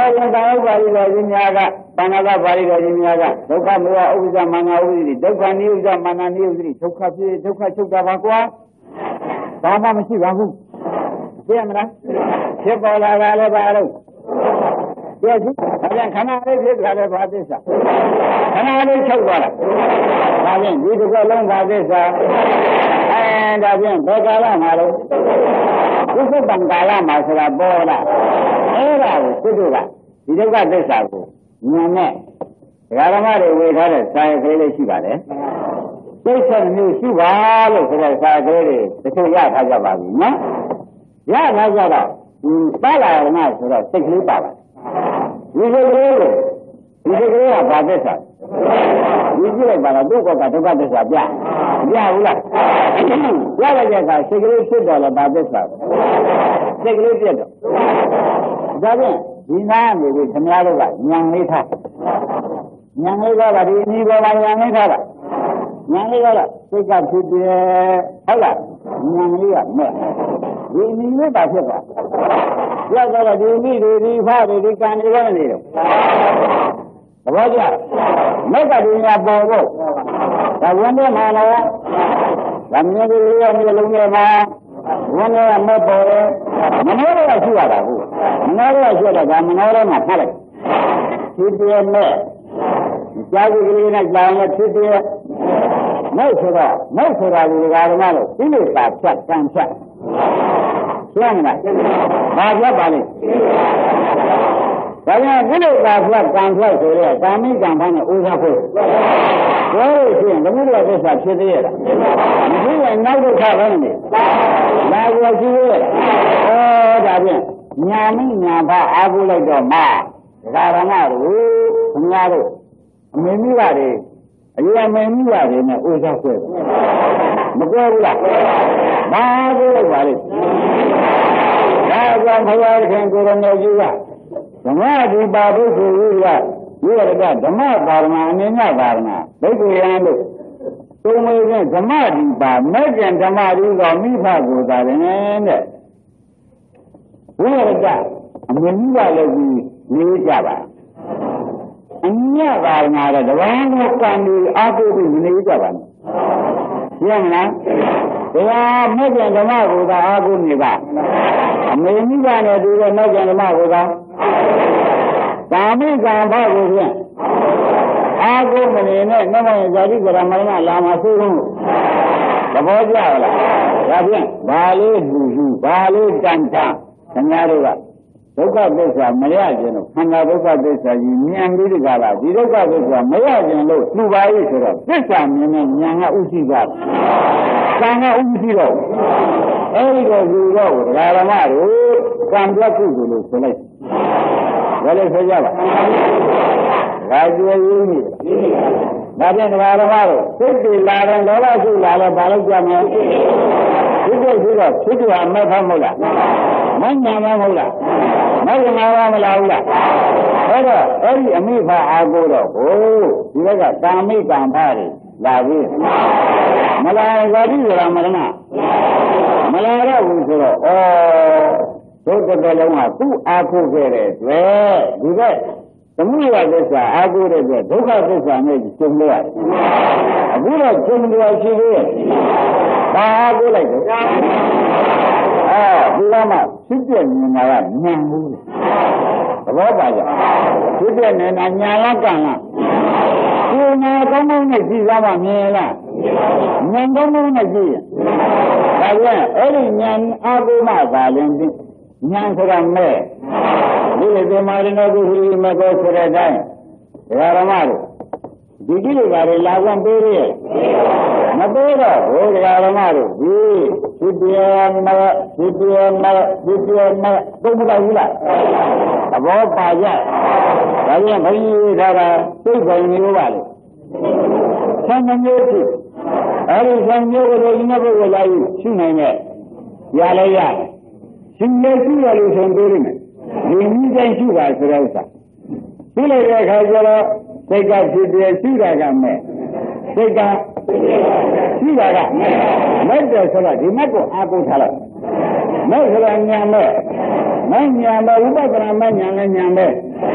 S3: ရင်သာဥပါရိတော်ကြီးများကသံဃာကပါဠိတော်ကြီးများကဒုက္ခမေဝဥပ္ပဇ္ဇမာနဥပ္ပတိဒုက္ခနိဥပ္ပဇ္ဇမာနနိဥပ္ပတိဒုက္ခဖြစ်ဒုက္ခချုပ်တာပါကွာဘာမှမရှိပါဘူးသိရမလားဖြစ်ပေါ်လာတာလည်းပါလို့ကျေစုဒါပြန်ခန္ဓာလေးဖြစ်လာတဲ့ဘာသစ္စာခန္ဓာလေးချုပ်သွားတာဒါပြန်ဒီတစ်ခုလုံးဘာသစ္စာဒါပြန်ဘယ်ကာလမှာလို့ဥစ္စာကာလမှာဆိုတာပေါ်လာအဲ့ဒါကိုသူတို့ကဒီဒုက္ခသစ္စာကိုဉာဏ်နဲ့ဒကာဓမ္မတွေဝေထားတဲ့စာရကလေးလေးရှိပါတယ်သိစ္စာမျိုးရှိပါလို့ဆိုတဲ့စာကလေးတွေတချို့ရထားကြပါပြီနော်ရထားကြတော့ပါလာရမဆိုတော့စိတ်ကလေးပါပါဒီစိတ်ကလေးကိုဒီစိတ်ကလေးကဘာသစ္စာဒီကြည့်လိုက်ပါလားဒုက္ခကဒုက္ခသစ္စာပြဘူးလားရလိုက်တဲ့အခါစိတ်ကလေးဖြစ်တော့လည်းဘာသစ္စာစိတ်ကလေးပြတ်တော့ဒါဖြင့်ဒီနာနေပြီးခင်ဗျားတို့ကဉာဏ်လေးထားဉာဏ်လေးကဒီအနည်းပေါ်မှာဉာဏ်လေးထားတာဉာဏ်လေးကစိတ်ကဖြစ်တယ်ဟုတ်လားဉာဏ်လေးကမဲ့ဒီအနည်းလေးပါဖြစ်သွားရောက်တော့ဒီမိတွေဒီဖတွေဒီကံတွေလည်းနေတော့သဘောကျမဲ့ကဒီညာပေါ်ဖို့ဒါဝန်ထဲမှာလားဒါမျိုးတွေရောမျိုးလုံးတွေမှာဝန်ထဲကမဲ့ပေါ်တယ်မနောရရှိရတာဟုတ်မနောရရှိတော့ဒါမနောရမှာဖတ်လိုက်ဖြစ်တယ်မဲ့ကြာကြီးကလေးနဲ့ကြာရင်ဖြစ်တယ်မဲ့ဆိုတော့မဲ့ဆိုတာဒီဓမ္မလို့ဒီလိုပါဖြတ်ကံဖြတ်ရှင်းမလားဘာဖြတ်ပါလဲဒါကြောင့်ဒီလိုပါဖြတ်ကံဖြတ်ဆိုတော့ကာမိကံဖမ်းနဲ့ဥစ္စာဖို့ပြောလို့ရှိရင်ဘုရားသစ္စာဖြစ်သေးရဲ့လားမရှိရင်နောက်ဒုက္ခပဲနေလာရရှိရဲ့ဒါဖြင့်ညာမိညာဖအားကိုလိုက်တော့မှဒကာရမတို့ခင်ဗျားတို့အမေမိပါတယ်အရင်အမေမိပါတယ်နဲ့ဥစ္စာဆွဲတယ်မပြောဘူးလားဘာကိုလိုက်ပါလိမ့်ဒါကြောင့်ဘုရားခင်ကိုရမေကြီးကဓမ္မဒီပါဘုသူကြီးကဒီရကဓမ္မပါရမအနိညာပါရမဘိက္ခုယံတို့သုံးဝေဖြင့်ဓမ္မဒီပါမဲ့ကျန်ဓမ္မဒီတော်မိဖကိုသာတယ်တဲ့ဘုရားကအမြင်ကြီးပါလို့ကြီးနေကြပါအညပါရမတဲ့တပန်းကိုကံဒီအာဟုပြီးနေကြပါနဲ့ရှင်းမလားတရားမဲ့ကျန်ဓမ္မကိုသာအာဟုနေပါအမြင်ကြီးပါနဲ့ဒီကမဲ့ကျန်ဓမ္မကိုသာကာမိကံဘကိုဖြင့်အာဟုမနေနဲ့နှမရဲ့ဇာတိကရမရဏလာမှာသိဆုံးသဘောကျလားဒါဖြင့်ဘာလေးလူယူဘာလေးတန်တာခင်ဗျားတို့ကဒုက္ခသစ္စာမရခြင်းလို့ခန္ဓာဒုက္ခသစ္စာကြီးဉာဏ်ပြီးဒီကလာဒီဒုက္ခသစ္စာမရခြင်းလို့လှူပါ၏ဆိုတော့သစ္စာမြင်တဲ့ဉာဏ်ကဥရှိကြတယ်။ကံကဥရှိတော့အဲဒီတော့ယူတော့ဒကာရမတို့ကံပြတ်ကုသိုလ်လို့ဆိုလိုက်ဘယ်လိုဆိုကြပါဒါကျွေးရင်းနေဒါပြန်ဒကာရမတို့စိတ်တည်လာတယ်လောဘရှိလာတယ်ဘာလို့ကြမလဲဒီလိုရှိတော့ဖြစ်တယ်အမဲ့ဖတ်မဟုတ်လားမညာမဟုတ်လားမညာမလားဘူးလားအဲ့တော့အဲ့ဒီအမိဖအားကိုတော့ဟိုဒီဘက်ကကာမိကံဖားတွေလာပြီမလာဇာတိဆိုတာမရဏမလာတော့ဘူးဆိုတော့ဩဒုက္ခတလုံးကသူ့အားကိုခဲ့တဲ့တွေ့ဒီဘက်သမုဒယသစ္စာအားကိုတဲ့အတွက်ဒုက္ခသစ္စာနဲ့ကျုံလို့ရတယ်အခုတော့ကျုံလို့ရှိသေးရဲ့ဘာအားကိုလိုက်တော့ဒီကမှဖြစ်ပြနေတာကဉာဏ်ဘူးသဘောပါကြဖြစ်ပြနေတာဉာဏ်လားကံလားဒီနာကောင်းကောင်းနဲ့ကြည့်ရမှမြင်လားဉာဏ်ကောင်းကောင်းနဲ့ကြည့်ရင်ဒါပြန်အဲ့ဒီဉာဏ်အားကိုမှသာလင်းဉာဏ်ဆိုတာမဲ့ဒီလိုဒီမာရဏကုဟိမကောဆိုတဲ့အတိုင်းဒကာရမတို့ဒီကိလေသာတွေလာခွင့်ပေးရဲ့မပေးတော့ဘုရားဓမ္မတို့ဒီဖြစ်ပြမဖြစ်ပြမဖြစ်ပြမသုံးမလိုက်ဘူးလားသဘောပါကြဒါပြန်ဘုန်းကြီးထားတာသိပ္ပံမျိုးပါလေဆံမျိုးဖြစ်အဲဒီဆံမျိုးကိုဒီနေ့ဘုရားလာယူရှိနိုင်တဲ့ရလဲရတယ်ရှင်လည်းရှိရလို့ဆိုပေးနေတယ်ဒီနည်းတိုင်းရှိပါဆိုတဲ့ဥစ္စာသိလိုက်တဲ့အခါကျတော့စိတ်ကဖြစ်ပြရှိတာကမဲ့စိတ်ကရှိတာကမဲ့တယ်ဆိုတော့ဒီမဲ့ကိုအာကိုထားလိုက်မဲ့ဆိုတာညာမဲ့ဉာဏ်ပဲဥပဒနာမဲ့ဉာဏ်နဲ့ဉာဏ်ပဲ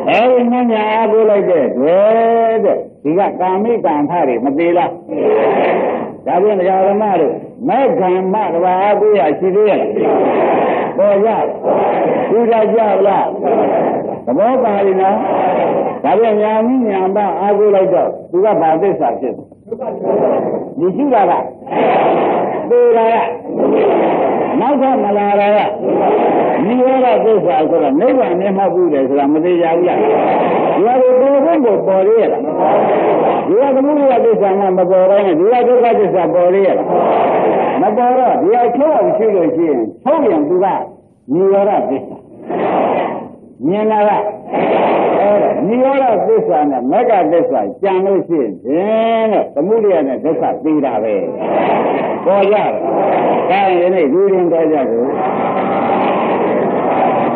S3: အဲဒီမညာအားကိုလိုက်တဲ့တွေ့တဲ့ဒီကကာမိကံဖတွေမသေးလားဒါဖြင့်တရားဓမ္မတို့မဲ့ခံမတဘာအားကိုရရှိသေးရဲ့ပေါ်ရသူရကြလားသဘောပါလိမ့်နော်ဒါဖြင့်ညာမိညာမအားကိုလိုက်တော့သူကဘာသစ္စာဖြစ်ဒီရှိတာကသေတာကနောက်ထပ်မလာတာကနိရောဓသစ္စာဆိုတော့နိဗ္ဗာန်မျက်မှောက်ဘူးလေဆိုတာမသေးကြဘူးလားဒီဟာကိုပေါ်ဖို့ကိုပေါ်ရရလားဒီဟာသမုဒိယသစ္စာမှမပေါ်တိုင်းဒီဟာဒုက္ခသစ္စာပေါ်ရရလားမပေါ်တော့ဒီဟာချုပ်အောင်ရှိလို့ရှိရင်ထုတ်ရင်သူကနိရောဓသစ္စာမြင်လာကနိရောဓသစ္စာနဲ့မဂ္ဂသစ္စာကြံလို့ရှိရင်တဲ့သမုဒိယနဲ့ဒုက္ခသိတာပဲပေါ်ရတယ်ဒါရင်ဒီနေ့လူရင်းတော်ကြတယ်